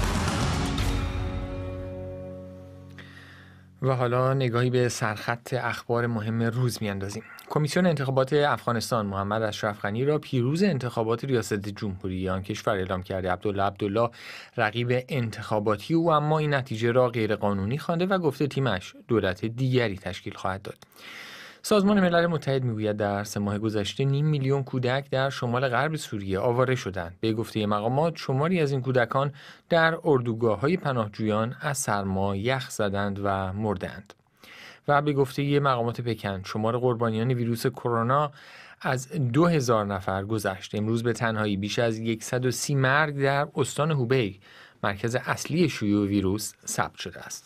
و حالا نگاهی به سرخط اخبار مهم روز میاندازیم. کمیسیون انتخابات افغانستان محمد اشرف غنی را پیروز انتخابات ریاست جمهوری آن کشور اعلام کرده. عبدالله رقیب انتخاباتی او اما این نتیجه را غیرقانونی خوانده و گفته تیمش دولت دیگری تشکیل خواهد داد. سازمان ملل متحد میگوید در 3 ماه گذشته 500,000 میلیون کودک در شمال غرب سوریه آواره شدند. به گفته مقامات شماری از این کودکان در اردوگاه‌های پناهجویان از سرما یخ زدند و مردند. و به گفته مقامات پکن شمار قربانیان ویروس کرونا از 2000 نفر گذشت. امروز به تنهایی بیش از 130 مرگ در استان هوبی مرکز اصلی شیوع ویروس ثبت شده است.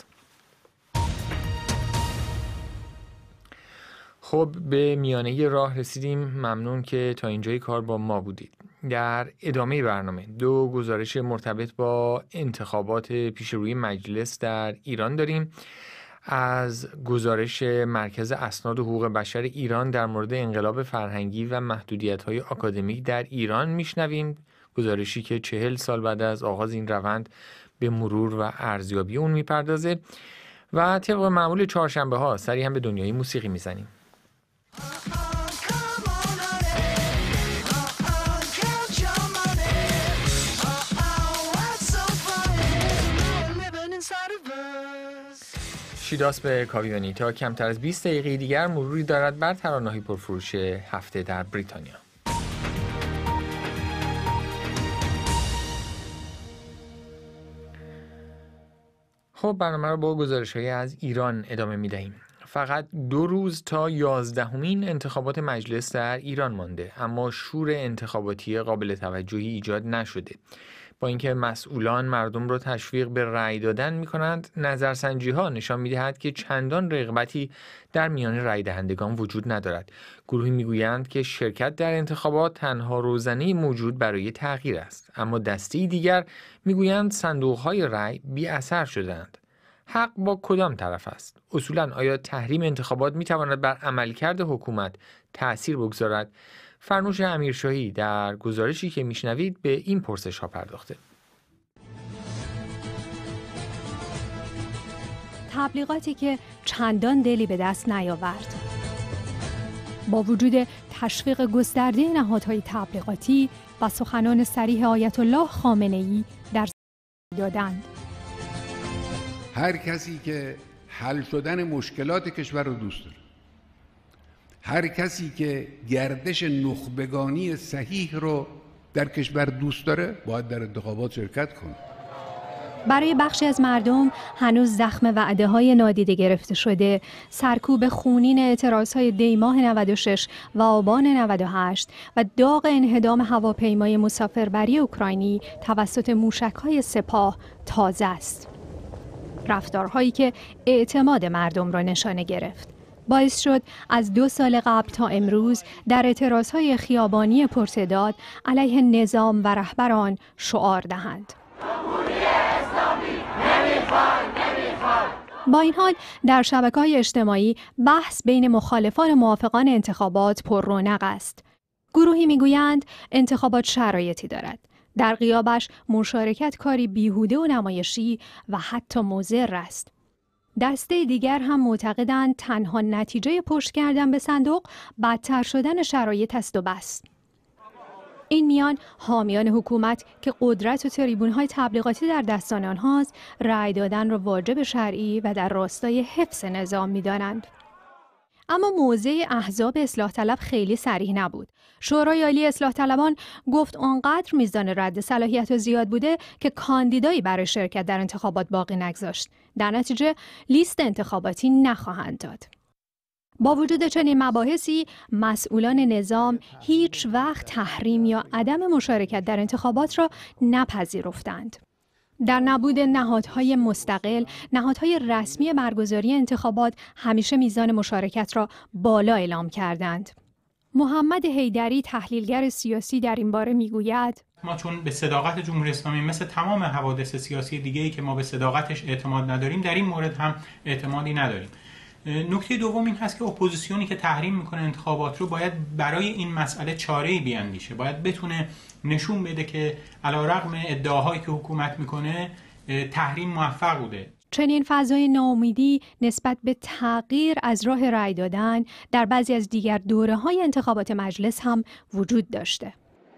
خب به میانه راه رسیدیم. ممنون که تا اینجای کار با ما بودید. در ادامه برنامه 2 گزارش مرتبط با انتخابات پیشروی مجلس در ایران داریم. از گزارش مرکز اسناد حقوق بشر ایران در مورد انقلاب فرهنگی و محدودیت‌های آکادمیک در ایران میشنویم. گزارشی که 40 سال بعد از آغاز این روند به مرور و ارزیابی اون میپردازه. و طبق معمول چهارشنبه ها سری هم به دنیای موسیقی میزنیم. شیداس به کاویونیتا کمتر از 20 دقیقه دیگر مروری دارد بر ترانه‌های پرفروش هفته در بریتانیا. خب برنامه رو با گزارش‌های از ایران ادامه می‌دهیم. فقط 2 روز تا 11مین انتخابات مجلس در ایران مانده، اما شور انتخاباتی قابل توجهی ایجاد نشده. با اینکه مسئولان مردم را تشویق به رأی دادن می‌کنند، نظرسنجی‌ها نشان می‌دهد که چندان رغبتی در میان رأی دهندگان وجود ندارد. گروهی می‌گویند که شرکت در انتخابات تنها روزنه موجود برای تغییر است، اما دسته دیگر می‌گویند صندوق‌های رأی بی‌اثر شده‌اند. حق با کدام طرف است؟ اصولاً آیا تحریم انتخابات می‌تواند بر عملکرد حکومت تأثیر بگذارد؟ فرنوش امیرشاهی در گزارشی که میشنوید به این پرسش ها پرداخته. تبلیغاتی که چندان دلی به دست نیاورد. با وجود تشویق گسترده نهادهای تبلیغاتی و سخنان صریح آیت الله خامنه‌ای در دادند. هر کسی که حل شدن مشکلات کشور رو دوست داره، هر کسی که گردش نخبگانی صحیح رو در کشور دوست داره باید در انتخابات شرکت کنه. برای بخشی از مردم هنوز زخم وعده‌های نادیده گرفته شده، سرکوب خونین اعتراضهای دیماه 96 و آبان 98 و داغ انهدام هواپیمای مسافربری اوکراینی توسط موشک‌های سپاه تازه است. رفتارهایی که اعتماد مردم را نشانه گرفت. باعث شد از 2 سال قبل تا امروز در اعتراضهای خیابانی پرتعداد علیه نظام و رهبر آن شعار دهند. با این حال در شبکه‌های اجتماعی بحث بین مخالفان و موافقان انتخابات پر رونق است. گروهی میگویند انتخابات شرایطی دارد. در غیابش مشارکت کاری بیهوده و نمایشی و حتی مضر است. دسته دیگر هم معتقدند تنها نتیجه پشت کردن به صندوق بدتر شدن شرایط است و بس. این میان حامیان حکومت که قدرت و تریبون‌های تبلیغاتی در دستان آنهاست، رأی دادن را واجب شرعی و در راستای حفظ نظام می‌دانند. اما موضع احزاب اصلاح طلب خیلی صریح نبود. شورای عالی اصلاح طلبان گفت آنقدر میزان رد صلاحیت زیاد بوده که کاندیدایی برای شرکت در انتخابات باقی نگذاشت. در نتیجه لیست انتخاباتی نخواهند داد. با وجود چنین مباحثی، مسئولان نظام هیچ وقت تحریم یا عدم مشارکت در انتخابات را نپذیرفتند. در نبود نهادهای مستقل، نهادهای رسمی برگزاری انتخابات همیشه میزان مشارکت را بالا اعلام کردند. محمد حیدری تحلیلگر سیاسی در این باره میگوید: ما چون به صداقت جمهوری اسلامی مثل تمام حوادث سیاسی دیگه‌ای که ما به صداقتش اعتماد نداریم، در این مورد هم اعتمادی نداریم. نکته دوم این هست که اپوزیسیونی که تحریم میکنه انتخابات رو باید برای این مسئله چاره‌ای بیاندیشه. باید بتونه نشون بده که علیرغم ادعاهایی که حکومت میکنه تحریم موفق بوده. چنین فضای ناامیدی نسبت به تغییر از راه رأی دادن در بعضی از دیگر دوره‌های انتخابات مجلس هم وجود داشته.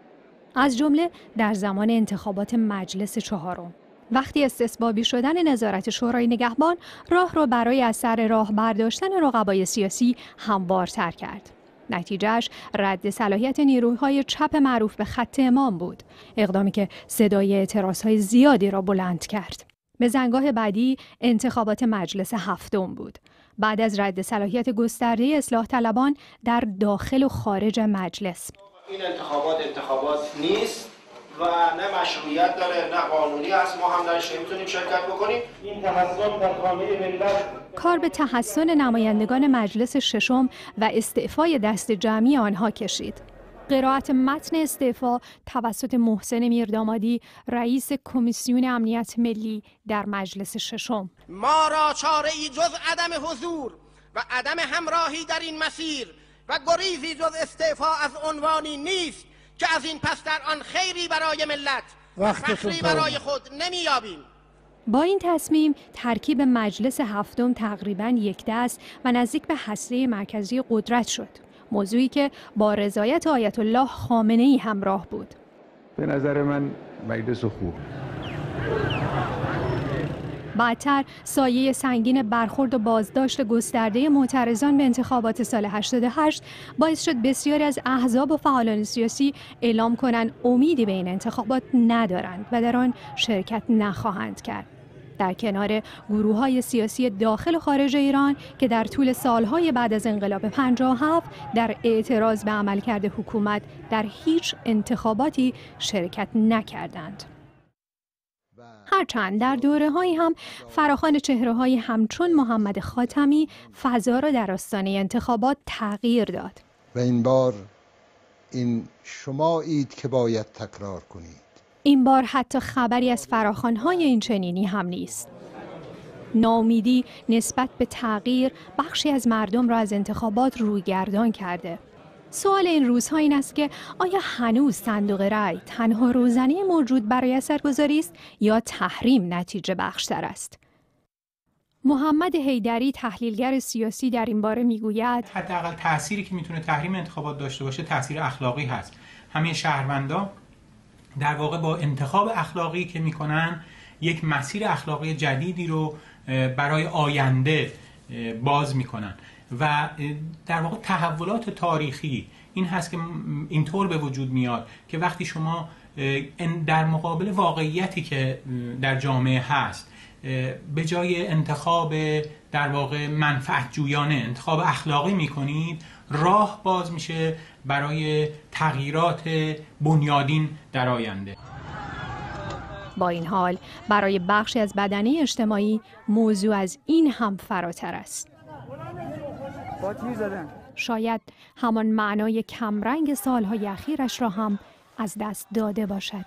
از جمله در زمان انتخابات مجلس 4 وقتی استصوابی شدن نظارت شورای نگهبان راه را برای از سر راه برداشتن رقبای سیاسی هموارتر کرد. نتیجهش رد صلاحیت نیروهای چپ معروف به خط امام بود، اقدامی که صدای اعتراضهای زیادی را بلند کرد. به زنگاه بعدی انتخابات مجلس 7 بود. بعد از رد صلاحیت گسترده اصلاح طلبان در داخل و خارج مجلس. این انتخابات نیست و نه مشروعیت داره نه قانونی است. ما هم درش نمیتونیم شرکت بکنیم. این تحسن در خامه ملت کار به تحسن نمایندگان مجلس 6 و استعفای دست جمعی آنها کشید. قرائت متن استعفا توسط محسن میردامادی رئیس کمیسیون امنیت ملی در مجلس 6. ما را چاره ای جز عدم حضور و عدم همراهی در این مسیر و گریزی جز استعفا از عنوانی نیست که از این پس در آن خیری برای ملت و فخری برای خود نمیابیم. با این تصمیم ترکیب مجلس 7 تقریباً یک دست و نزدیک به هسته مرکزی قدرت شد. موضوعی که با رضایت آیت الله خامنه‌ای همراه بود. به نظر من مجلس خوب. بعدتر سایه سنگین برخورد و بازداشت گسترده معترضان به انتخابات سال 88 باعث شد بسیاری از احزاب و فعالان سیاسی اعلام کنند امیدی به این انتخابات ندارند و در آن شرکت نخواهند کرد. در کنار گروه‌های سیاسی داخل و خارج ایران که در طول سالهای بعد از انقلاب 57 در اعتراض به عملکرد حکومت در هیچ انتخاباتی شرکت نکردند. هرچند در دوره‌هایی هم فراخوان چهره‌هایی همچون محمد خاتمی فضا را در آستانه انتخابات تغییر داد. و این بار این شمایید که باید تکرار کنید. این بار حتی خبری از فراخوان‌های این چنینی هم نیست. ناامیدی نسبت به تغییر بخشی از مردم را از انتخابات رویگردان کرده. سوال این روزها این است که آیا هنوز صندوق رای تنها روزنه موجود برای اثرگذاری است یا تحریم نتیجه بخشتر است؟ محمد حیدری تحلیلگر سیاسی در این باره میگوید حداقل تأثیری که میتونه تحریم انتخابات داشته باشه تأثیر اخلاقی هست. همه شهروندا در واقع با انتخاب اخلاقی که میکنن یک مسیر اخلاقی جدیدی رو برای آینده باز میکنن و در واقع تحولات تاریخی این هست که اینطور به وجود میاد که وقتی شما در مقابل واقعیتی که در جامعه هست به جای انتخاب در واقع منفعت جویانه انتخاب اخلاقی میکنید، راه باز میشه برای تغییرات بنیادین در آینده. با این حال برای بخشی از بدنه اجتماعی موضوع از این هم فراتر است. شاید همان معنای کمرنگ سالهای اخیرش را هم از دست داده باشد.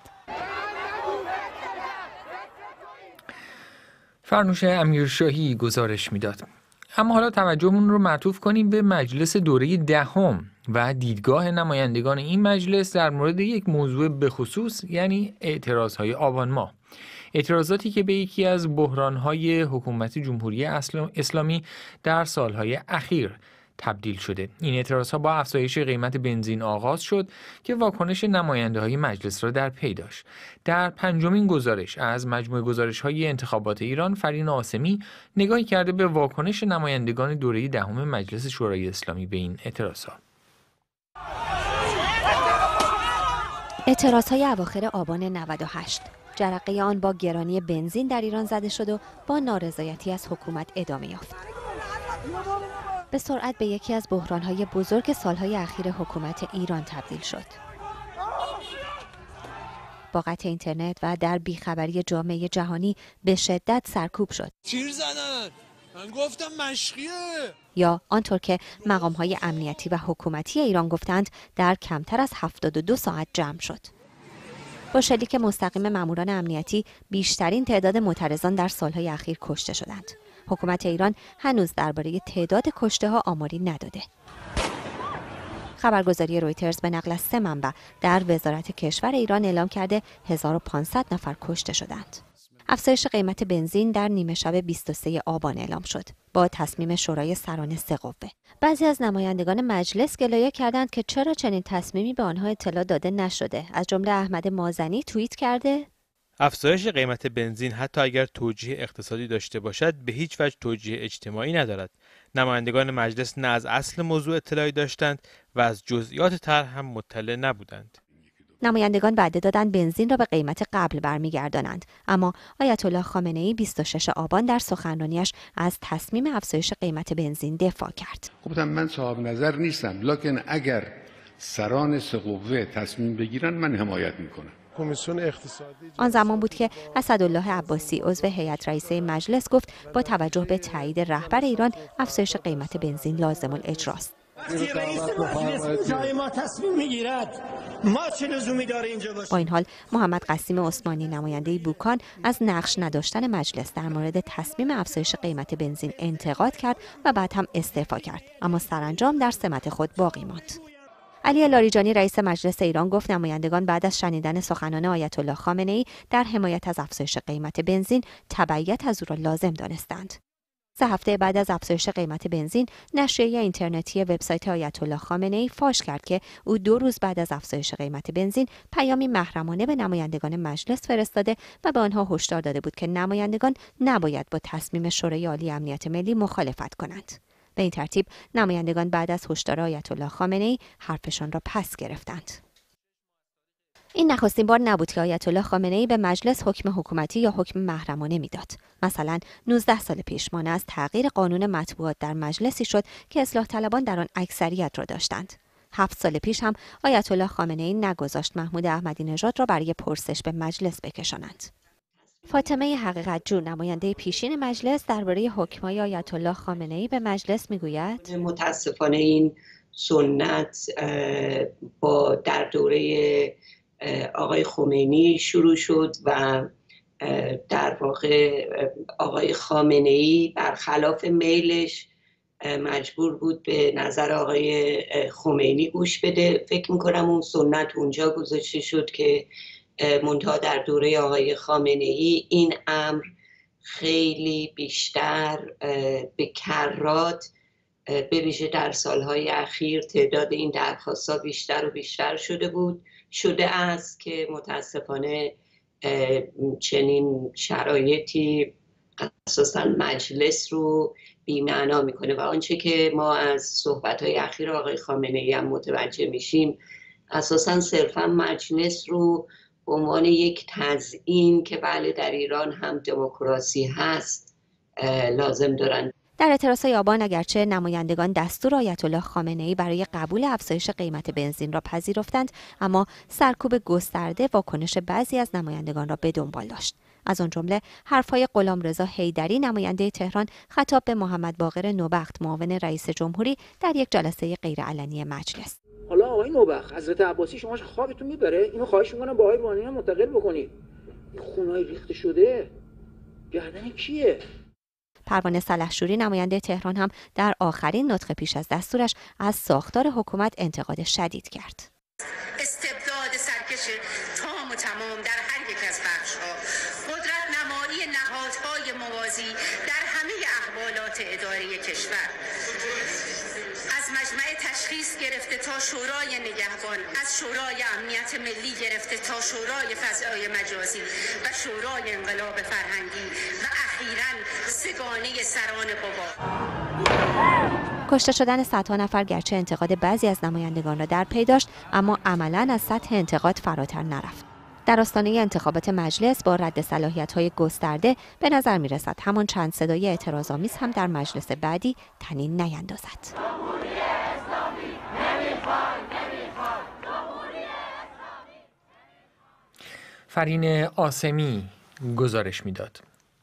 فرنوش امیرشاهی گزارش میداد. اما حالا توجهمون رو معطوف کنیم به مجلس دوره 10 و دیدگاه نمایندگان این مجلس در مورد یک موضوع بخصوص، یعنی اعتراضهای آبان ماه. اعتراضاتی که به یکی از بحرانهای حکومت جمهوری اسلامی در سالهای اخیر تبدیل شده. این اعتراضها با افزایش قیمت بنزین آغاز شد که واکنش نماینده‌های مجلس را در پی داشت. در پنجمین گزارش از مجموعه گزارش‌های انتخابات ایران، فرین عاصمی نگاهی کرده به واکنش نمایندگان دوره 10 مجلس شورای اسلامی به این اعتراضها. اعتراضهای اواخر آبان 98 جرقه آن با گرانی بنزین در ایران زده شد و با نارضایتی از حکومت ادامه یافت. به سرعت به یکی از بحران‌های بزرگ سالهای اخیر حکومت ایران تبدیل شد. با قطع اینترنت و در بیخبری جامعه جهانی به شدت سرکوب شد. تیر زدن، من گفتم مشقیه. یا آنطور که مقام‌های امنیتی و حکومتی ایران گفتند در کمتر از 72 ساعت جمع شد. با شلیک مستقیم ماموران امنیتی بیشترین تعداد معترضان در سالهای اخیر کشته شدند. حکومت ایران هنوز درباره تعداد کشته‌ها آماری نداده. خبرگزاری رویترز به نقل از 3 منبع در وزارت کشور ایران اعلام کرده 1500 نفر کشته شدند. افزایش قیمت بنزین در نیمه شب 23 آبان اعلام شد با تصمیم شورای سران 3 قوه. بعضی از نمایندگان مجلس گلایه کردند که چرا چنین تصمیمی به آنها اطلاع داده نشده. از جمله احمد مازنی توییت کرده: افزایش قیمت بنزین حتی اگر توجیه اقتصادی داشته باشد به هیچ وجه توجیه اجتماعی ندارد. نمایندگان مجلس نه از اصل موضوع اطلاعی داشتند و از جزئیات طرح هم مطلع نبودند. نمایندگان وعده دادند بنزین را به قیمت قبل برمیگردانند، اما آیت الله خامنه‌ای 26 آبان در سخنرانیش از تصمیم افزایش قیمت بنزین دفاع کرد. گفتم من صاحب نظر نیستم، لکن اگر سران 3 قوه تصمیم بگیرن من حمایت میکنم. کمیسیون اقتصادی آن زمان بود که اسدالله عباسی عضو هیئت رئیسه مجلس گفت با توجه به تایید رهبر ایران افزایش قیمت بنزین لازم الاجراست. رئیس مجلس جای ما تصمیم میگیرد، ما چه لزومی داره اینجا باشه؟ با این حال محمد قاسم عثمانی نماینده بوکان از نقش نداشتن مجلس در مورد تصمیم افزایش قیمت بنزین انتقاد کرد و بعد هم استعفا کرد، اما سرانجام در سمت خود باقی ماند. علی لاریجانی رئیس مجلس ایران گفت نمایندگان بعد از شنیدن سخنان آیت الله خامنه‌ای در حمایت از افزایش قیمت بنزین تبعیت از او را لازم دانستند. 3 هفته بعد از افزایش قیمت بنزین، نشریه اینترنتی وبسایت آیت الله خامنه‌ای فاش کرد که او 2 روز بعد از افزایش قیمت بنزین پیامی محرمانه به نمایندگان مجلس فرستاده و به آنها هشدار داده بود که نمایندگان نباید با تصمیم شورای عالی امنیت ملی مخالفت کنند. به این ترتیب نمایندگان بعد از هشدار آیت الله خامنه‌ای حرفشان را پس گرفتند. این نخستین بار نبود که آیت الله خامنه‌ای به مجلس حکم حکومتی یا حکم محرمانه میداد. مثلا 19 سال پیش مانع از تغییر قانون مطبوعات در مجلسی شد که اصلاح طلبان در آن اکثریت را داشتند. 7 سال پیش هم آیت الله خامنه‌ای نگذاشت محمود احمدی نژاد را برای پرسش به مجلس بکشانند. فاطمه حقیقت جو، نماینده پیشین مجلس، درباره حکمای آیت الله خامنه‌ای به مجلس میگوید متاسفانه این سنت در دوره آقای خمینی شروع شد و در واقع آقای خامنه‌ای برخلاف میلش مجبور بود به نظر آقای خمینی گوش بده. فکر میکنم اون سنت اونجا گذاشته شد که منتها در دوره آقای خامنه‌ای این امر خیلی بیشتر به کرات، به ویژه در سالهای اخیر تعداد این درخواست‌ها بیشتر و بیشتر شده است که متاسفانه چنین شرایطی اساساً مجلس رو بی‌معنا میکنه و آنچه که ما از صحبت‌های اخیر آقای خامنه‌ای هم متوجه میشیم اساساً صرفاً مجلس رو به عنوان یک تزیین که بله در ایران هم دموکراسی هست لازم دارن. در اعتراض آبان اگرچه نمایندگان دستور آیت الله خامنه‌ای برای قبول افزایش قیمت بنزین را پذیرفتند، اما سرکوب گسترده واکنش بعضی از نمایندگان را به دنبال داشت. از آن جمله حرفهای غلامرضا حیدری، نماینده تهران، خطاب به محمد باقر نوبخت، معاون رئیس جمهوری، در یک جلسه غیرعلنی مجلس. حالا آقای نوبخت، حضرت عباسی شما خوابتون میبره؟ اینو خواهش میکنم با آقای روحانی منتقل بکنید. این خونای ریخته شده گردن کیه؟ پروانه سلحشوری، نماینده تهران، هم در آخرین نطق پیش از دستورش از ساختار حکومت انتقاد شدید کرد. استبداد سرکش تام و تمام در هر یک از بخش‌ها، قدرت نمایی نهادهای موازی در همه احوالات اداری کشور، از مجمع تشخیص گرفته تا شورای نگهبان، از شورای امنیت ملی گرفته تا شورای فضای مجازی و شورای انقلاب فرهنگی و اخیراً سگانه سران قوا. کشته شدن صدها نفر گرچه انتقاد بعضی از نمایندگان را در پی داشت، اما عملاً از سطح انتقاد فراتر نرفت. در آستانه انتخابات مجلس با رد صلاحیت‌های گسترده به نظر می‌رسد همان چند صدای اعتراض‌آمیز هم در مجلس بعدی طنین نیندازد. فرین آسمی گزارش میداد.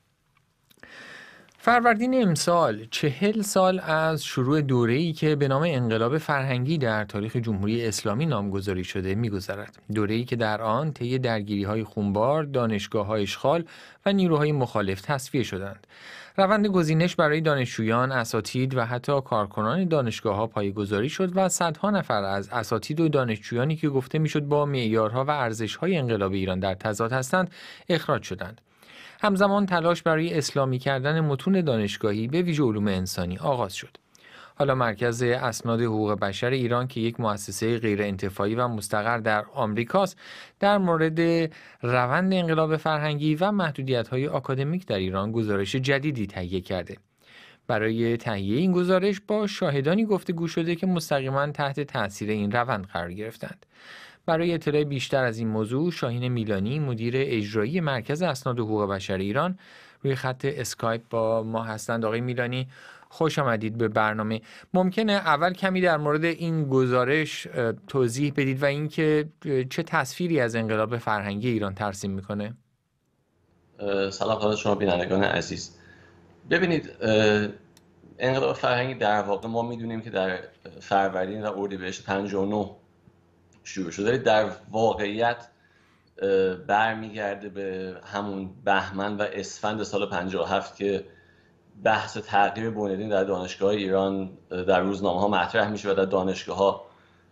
فروردین امسال 40 سال از شروع دوره‌ای که به نام انقلاب فرهنگی در تاریخ جمهوری اسلامی نامگذاری شده می‌گذرد. دوره‌ای که در آن طی درگیری‌های خونبار، دانشگاه‌های اشغال و نیروهای مخالف تصفیه شدند. روند گزینش برای دانشجویان، اساتید و حتی کارکنان دانشگاه‌ها پایه‌گذاری شد و صدها نفر از اساتید و دانشجویانی که گفته می‌شد با معیارها و ارزش‌های انقلاب ایران در تضاد هستند، اخراج شدند. همزمان تلاش برای اسلامی کردن متون دانشگاهی به ویژه علوم انسانی آغاز شد. حالا مرکز اسناد حقوق بشر ایران که یک مؤسسه غیر انتفاعی و مستقر در آمریکاست، در مورد روند انقلاب فرهنگی و محدودیت‌های آکادمیک در ایران گزارش جدیدی تهیه کرده. برای تهیه این گزارش با شاهدانی گفتگو شده که مستقیما تحت تاثیر این روند قرار گرفتند. برای اطلاع بیشتر از این موضوع، شاهین میلانی، مدیر اجرایی مرکز اسناد حقوق بشر ایران، روی خط اسکایپ با ما هستند. آقای میلانی، خوش آمدید به برنامه. ممکنه اول کمی در مورد این گزارش توضیح بدید و اینکه چه تصویری از انقلاب فرهنگی ایران ترسیم میکنه؟ سلام خدمت شما بینندگان عزیز. ببینید، انقلاب فرهنگی در واقع ما میدونیم که در فروردین و اردیبهشت 59 شروع شده، در واقعیت برمیگرده به همون بهمن و اسفند سال 57 که بحث تغییر بنیادین در دانشگاه ایران در روزنامه ها مطرح میشه و در دانشگاه ها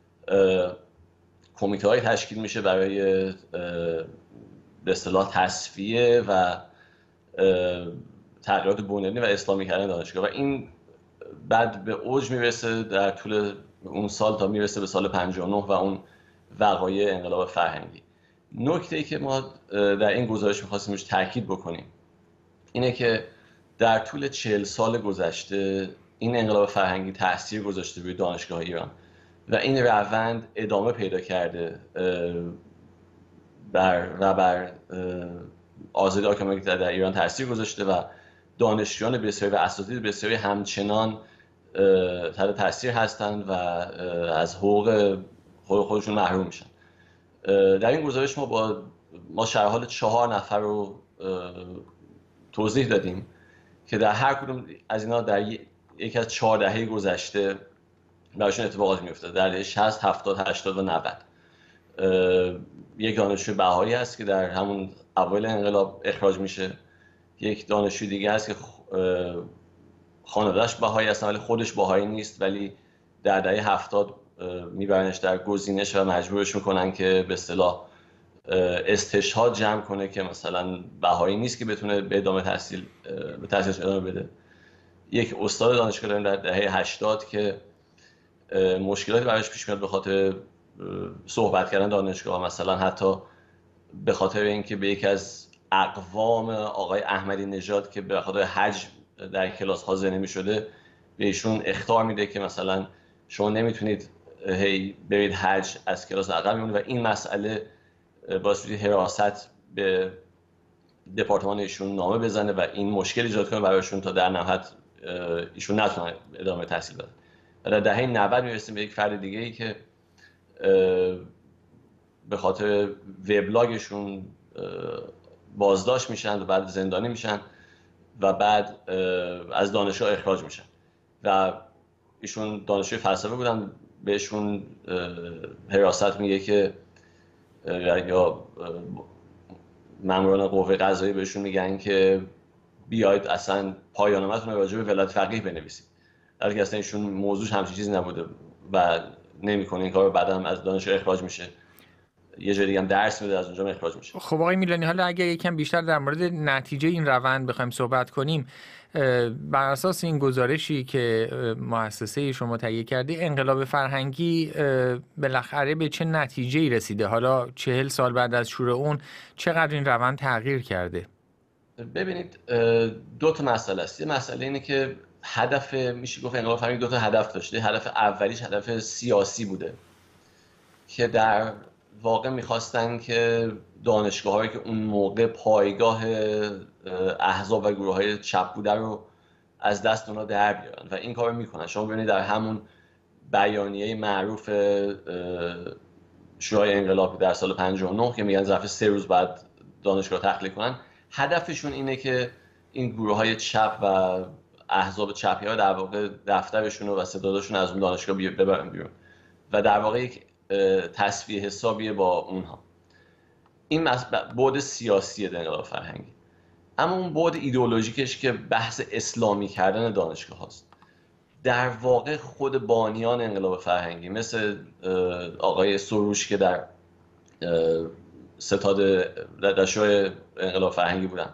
کمیته های تشکیل میشه برای به اصطلاح تصفیه و تغییرات بنیادین و اسلامی کردن دانشگاه، و این بعد به اوج میرسه در طول اون سال تا میرسه به سال 59 و اون وقایع انقلاب فرهنگی. نکته‌ای که ما در این گزارش می‌خواستیم روش تاکید بکنیم اینه که در طول 40 سال گذشته این انقلاب فرهنگی تاثیر گذاشته روی دانشگاه ایران و این روند ادامه پیدا کرده بر آزادی آکادمیک در ایران تاثیر گذاشته و دانشجویان بسیاری و اساتید بسیاری همچنان تحت تاثیر هستند و از حقوق خودشون محروم میشن. در این گزارش ما شرح حال 4 نفر رو توضیح دادیم که در هر کدوم از اینا در یکی از 4 دهه گذشته براشون اتفاقات میفته. در دهه 60 70 80 و 90 یک دانشجو بهایی هست که در همون اوایل انقلاب اخراج میشه، یک دانشجو دیگه هست که خانواده‌اش بهایی هستن ولی خودش بهایی نیست، ولی در دهه 70 میبرنش در گزینش و مجبورش میکنن که به اصطلاح استشهاد جمع کنه که مثلا بهایی نیست که بتونه به تحصیلش ادامه بده. یک استاد دانشگاه داریم در دهه 80 که مشکلاتی براش پیش میاد به خاطر صحبت کردن دانشگاه، مثلا حتی به خاطر اینکه به یکی از اقوام آقای احمدی نژاد که به خاطر حج در کلاس حاضر نمی‌شده به ایشون اخطار میده که مثلا شما نمیتونید برید حج، از کلاس عقب میمونید و این مسئله باعث میشه حراست به دپارتمان ایشون نامه بزنه و این مشکل ایجاد کنه برایشون تا در نهایت ایشون نتونن ادامه تحصیل بدن. و در دهه 90 میرسیم به یک فرد دیگه ای که به خاطر وبلاگشون بازداشت میشن و بعد زندانی میشن و بعد از دانشگاه اخراج میشن و ایشون دانشجوی فلسفه بودن، بهشون حراست میگه که یا ماموران قوه قضاییه بهشون میگن که بیاید اصلا پایان‌نامه‌تون رو راجع به ولایت فقیه بنویسید، در حالی که اصلا ایشون موضوعش همچین چیزی نبوده و نمی‌کنه این کارو، بعدم از دانشگاه اخراج میشه، یه جای دیگه هم درس میده، از اونجا اخراج میشه. خب آقای میلانی، حالا اگه یکم بیشتر در مورد نتیجه این روند بخوایم صحبت کنیم، بر اساس این گزارشی که مؤسسه شما تهیه کرده، انقلاب فرهنگی بالاخره به چه نتیجه‌ای رسیده؟ حالا 40 سال بعد از شروع اون چقدر این روند تغییر کرده؟ ببینید، 2 تا مسئله است. یه مسئله اینه که هدف، میشه گفت انقلاب فرهنگی 2 تا هدف داشته. هدف اولیش هدف سیاسی بوده که در واقع میخواستن که دانشگاه‌هایی که اون موقع پایگاه احزاب و گروه‌های چپ بوده رو از دست اونا در بیارن و این کارو میکنن. شما ببینید در همون بیانیه معروف شورای انقلاب در سال 59 که میگن ظرف 3 روز بعد دانشگاه تخلیه کنن، هدفشون اینه که این گروه‌های چپ و احزاب چپی‌ها در واقع دفترشون و استعدادشون از اون دانشگاه ببرن بیرون و در واقع یک تصفیه حسابیه با اونها. این بعد سیاسی انقلاب فرهنگی. اما اون بعد ایدئولوژیکش که بحث اسلامی کردن دانشگاه هاست، در واقع خود بانیان انقلاب فرهنگی مثل آقای سروش که در ستاد در شورای انقلاب فرهنگی بودن،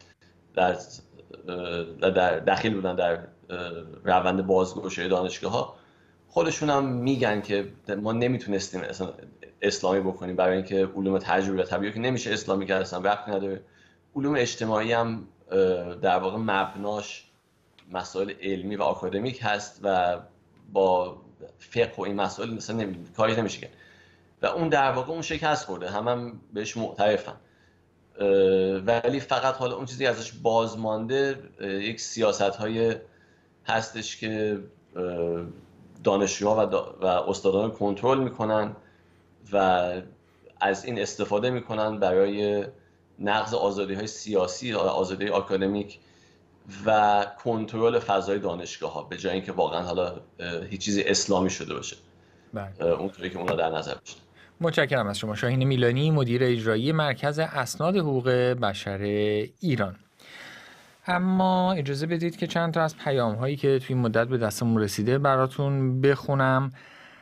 در دخیل بودن در روند بازگشایی دانشگاه ها، خودشون هم میگن که ما نمیتونستیم اسلامی بکنیم برای اینکه علوم تجربی و طبیعی که نمیشه اسلامی کرد، اصلا وقت نداره. علوم اجتماعی هم در واقع مبناش مسائل علمی و آکادمیک هست و با فقه و این مسائل مثلا کاری نمیشه کرد و اون در واقع اون شکست خورده، هم بهش معترفن. ولی فقط حالا اون چیزی ازش بازمانده یک سیاست‌های هستش که دانشجوها و استادان کنترل میکنن و از این استفاده میکنن برای نقض آزادی‌های سیاسی، آزادی آکادمیک و کنترل فضای دانشگاه‌ها، به جای اینکه واقعا حالا هیچ چیزی اسلامی شده باشه. اونطوری که اونا در نظر داشتن. متشکرم از شما. شاهین میلانی، مدیر اجرایی مرکز اسناد حقوق بشر ایران. اما اجازه بدید که چند تا از پیام‌هایی که توی مدت به دستمون رسیده براتون بخونم.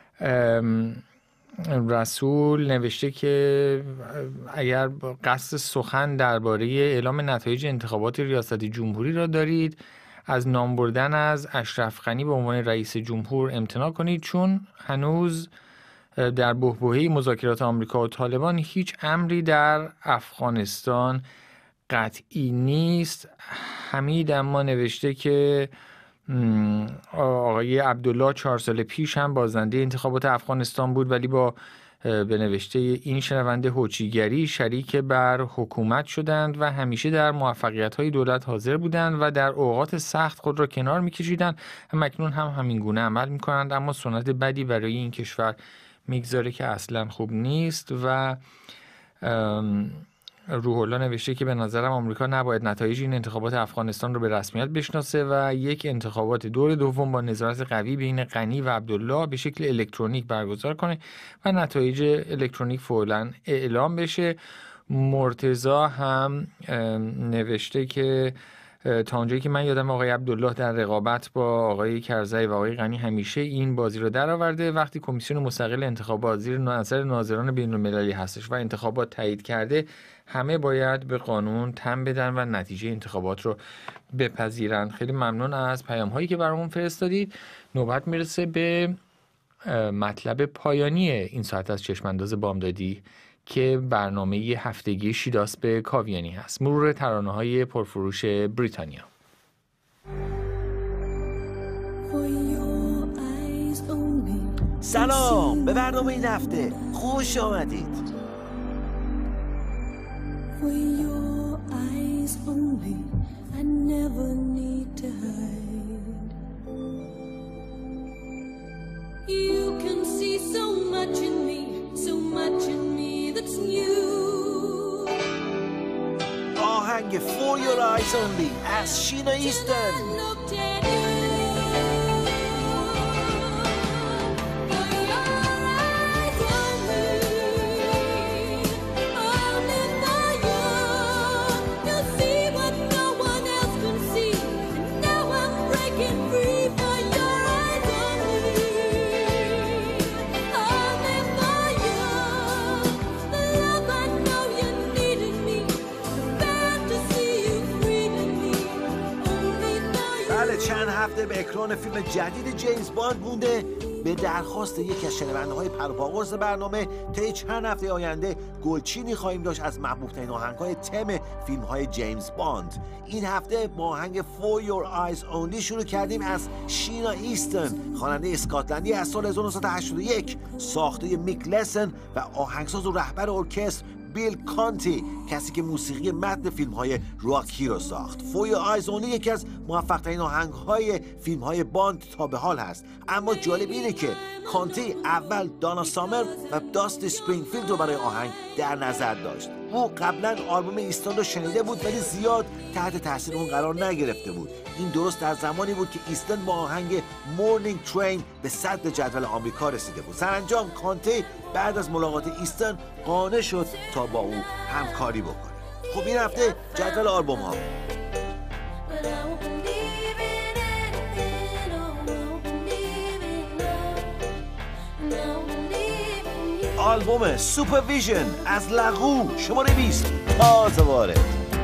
رسول نوشته که اگر قصد سخن درباره اعلام نتایج انتخابات ریاست جمهوری را دارید، از نام بردن از اشرف غنی به عنوان رئیس جمهور امتناع کنید، چون هنوز در بحبوحه مذاکرات آمریکا و طالبان هیچ امری در افغانستان قطعی نیست. حمید اما نوشته که آقای عبدالله 4 سال پیش هم بازنده انتخابات افغانستان بود، ولی با به نوشته این شنونده هوچیگری شریک بر حکومت شدند و همیشه در موفقیت‌های دولت حاضر بودند و در اوقات سخت خود را کنار می‌کشیدند. اکنون هم همین گونه عمل می‌کنند، اما سنت بدی برای این کشور میگذاره که اصلا خوب نیست. و روح الله نوشته که به نظرم آمریکا نباید نتایج این انتخابات افغانستان رو به رسمیت بشناسه و یک انتخابات دور دوم با نظارت قوی بین غنی و عبدالله به شکل الکترونیک برگزار کنه و نتایج الکترونیک فعلا اعلام بشه. مرتضی هم نوشته که تا اونجایی که من یادم آقای عبدالله در رقابت با آقای کرزی و آقای غنی همیشه این بازی رو درآورده. وقتی کمیسیون مستقل انتخابات زیر نظر ناظران بین‌المللی هستش و انتخابات تایید کرده، همه باید به قانون تن بدن و نتیجه انتخابات رو بپذیرن. خیلی ممنون از پیام هایی که برامون فرستادید. نوبت میرسه به مطلب پایانی این ساعت از چشمانداز بامدادی که برنامه هفتگی شیداس به کاویانی هست. مرور ترانه‌های پرفروش بریتانیا. سلام به برنامه این هفته، خوش آمدید. آهنگ For Your Eyes Only از شینا ایستن. چند هفته به اکران فیلم جدید جیمز باند مونده. به درخواست یکی از شنونده‌های پروپاگورس برنامه طی چند هفته آینده گلچینی خواهیم داشت از محبوب‌ترین آهنگ‌های تم فیلم‌های جیمز باند. این هفته با آهنگ For Your Eyes Only شروع کردیم از شینا ایستن، خواننده اسکاتلندی از سال 1981، ساخته میک لسن و آهنگساز و رهبر ارکستر بیل کانتی، کسی که موسیقی متن فیلم‌های راکی رو ساخت. For Your Eyes Only یکی از موفق‌ترین آهنگ‌های فیلم‌های باند تا به حال هست. اما جالب اینه که کانتی اول دانا سامر و داستی اسپرینگفیلد رو برای آهنگ در نظر داشت. او قبلا آلبوم ایستان رو شنیده بود ولی زیاد تحت تاثیر اون قرار نگرفته بود. این درست در زمانی بود که ایستان با آهنگ مورنینگ ترین به صدر جدول آمریکا رسیده بود. سرانجام کانتی بعد از ملاقات ایستان قانع شد تا با او همکاری بکنه. خب این هفته جدول آلبوم ها: آلبوم سوپرویژن از لغو شماره 20 تازه وارد.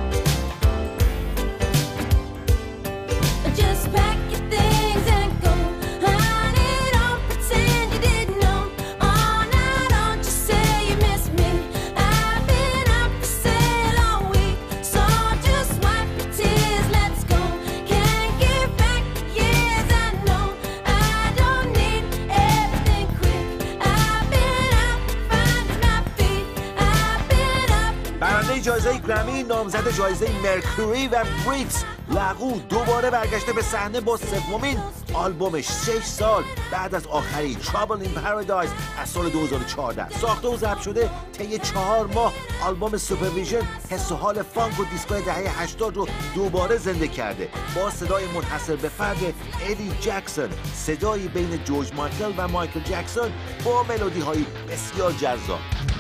جایزه گرمی، نامزد جایزه مرکوری و بریتس، لغو دوباره برگشته به صحنه با سومین آلبومش 6 سال بعد از آخری Trouble in Paradise از سال 2014. ساخته و ضبط شده طی 4 ماه، آلبوم سوپرویژن حس و حال فانک و دیسکو دهه 80 رو دوباره زنده کرده با صدای منحصر به فرد ادی جکسون، صدایی بین جورج مایکل و مایکل جکسون با ملودی هایی بسیار جذاب.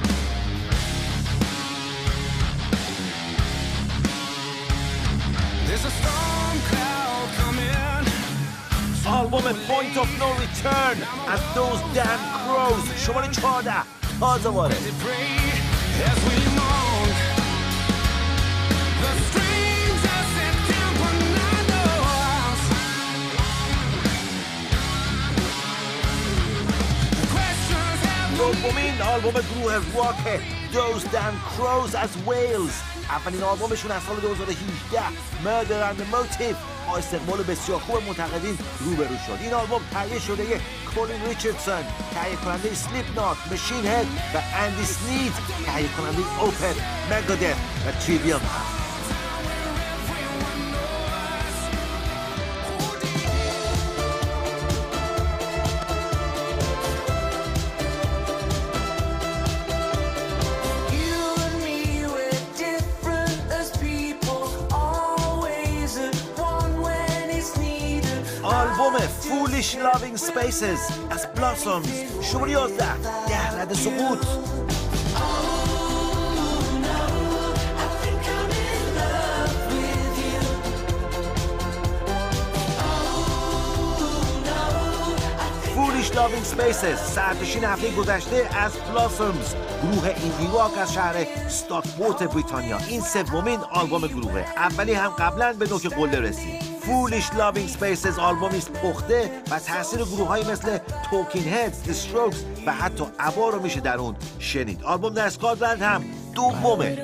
آلبوم Point of No Return از Those Damn Crows شماره 14 تازه وارد. دومین آلبوم گروه راک Those Damn Crows از ویلز، اولین آلبومشون از سال 2018 Murder and the Motive با استقبال بسیار خوب منتقدین روبرو شد. این آلبوم تهیه شده کولین ریچاردسون، تهیه کننده سلیپ نات، مشین هد و اندی سنید، تهیه کننده اوپن، مگادث و تریویوم هست. آلبوم Foolish Loving Spaces از Blossoms شماره 11 10 رد سقوط. Foolish Loving Spaces سرنشین هفته گذشته از Blossoms، گروه ایندی راک از شهر استاکپورت بریتانیا. این سومین آلبوم گروهه، اولی هم قبلا به نوک قله رسید. Foolish Loving Spaces آلبومی است پخته و تاثیر گروه‌هایی مثل Talking Heads، The Strokes و حتی ABBA رو میشه در اون شنید. آلبوم در اسکاتلند هم دومه.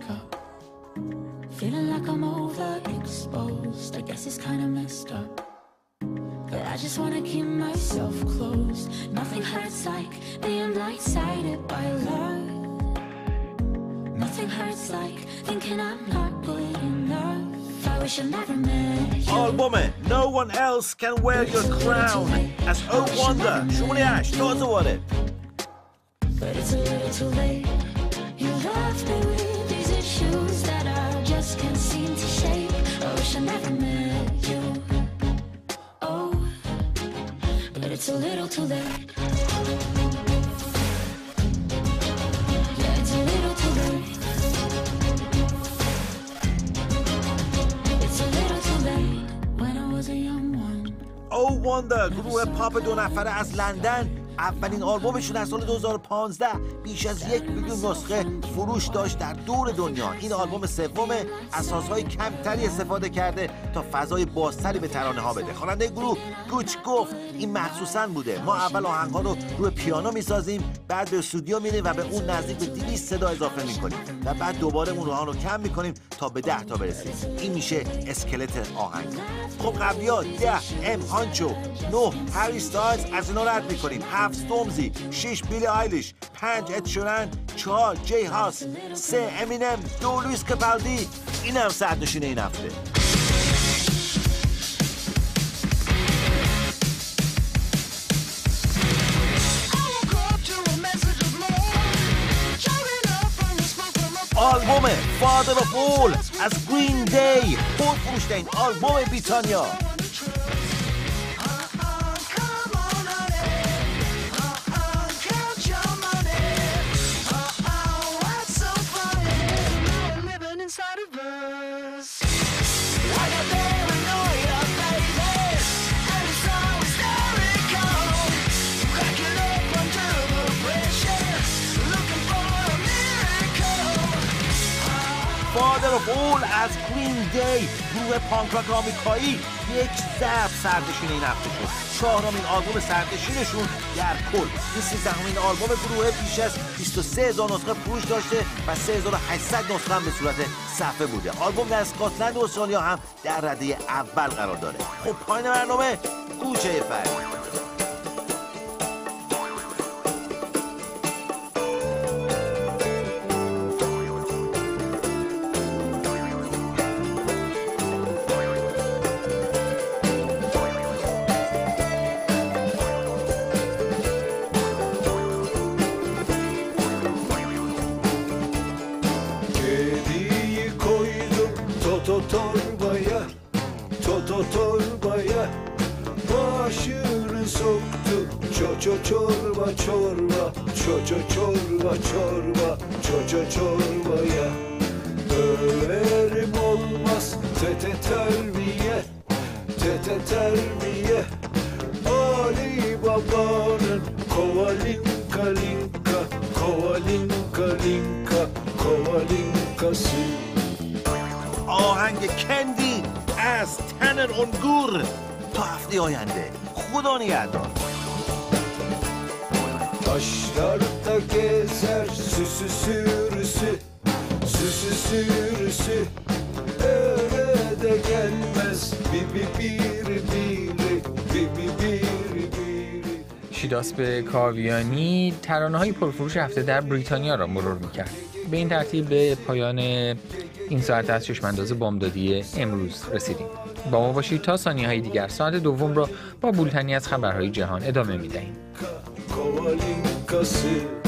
But I just wanna keep myself close. Nothing hurts like being blindsided by love. Nothing hurts like thinking I'm not good enough. I wish I never met you. آلبوم No One Else Can Wear Your Crown از Oh Wonder شماره 8 تازه وارد. But it's a little too late. You left me with these issues that I just can't seem to shake. I wish I never met you. But it's a little too late. Yeah, it's a little too late. It's a little too late when I was a young one. Oh Wonder گروه پاپ دو نفره از لندن اولین آلبومشون از سال 2015 بیش از 1 میلیون نسخه فروش داشت در دور دنیا. این آلبوم سومه، اساسهای کمتری استفاده کرده تا فضای بازتری به ترانه ها بده. خواننده گروه گوچ گفت این مخصوصاً بوده، ما اول آهنگ‌ها رو روی پیانو میسازیم، بعد به استودیو میریم و به اون نزدیک به 200 صدا اضافه میکنیم و بعد دوباره اون رو کم میکنیم تا به 10 تا برسیم. این میشه اسکلت آهنگ. خب قبلی‌ها 10 ام هانچو، 9 هری استایلز از اینا رد میکنیم، 7 ستورمزی، 6 بیلی آیلیش، 5 اد شیران، 4 جی هاس، 3 امینم، 2 لوئیس کپالدی. اینم سرنشین این هفته. آلبوم Father of All از Green Day پرفروش‌ترین آلبوم بریتانیا. Father of All از Green Day گروه پانک راک آمریکایی یک ضرب سرنشین این هفته شد. 4مین آلبوم سرنشینشون در کل. این 13مین آلبوم گروه بیش از 23,000 نسخه فروش داشته و 3,800 نسخه هم به صورت صفحه بوده. آلبوم در اسکاتلند و استرالیا هم در رده اول قرار داره. خب پایین برنامه گوشه فرد. torbaya başını soktu. Çorba çorba, çorba çorba, çorbaya. Döverim olmaz tete terbiye. Ali Baba'nın kovalinka linka, kovalinkası. آهنگ کندی از تنر اونگور تا هفته آینده. خدا نگهدار. Taşlarda gezer süsü sürüsü, öyle de gelmez biri. شیداس به کاویانی ترانه‌های پرفروش هفته در بریتانیا را مرور می‌کرد. به این ترتیب به پایان این ساعت از چشم‌انداز بامدادی امروز رسیدیم. با ما باشید تا ثانیه‌های دیگر. ساعت دوم را با بولتنی از خبرهای جهان ادامه می‌دهیم.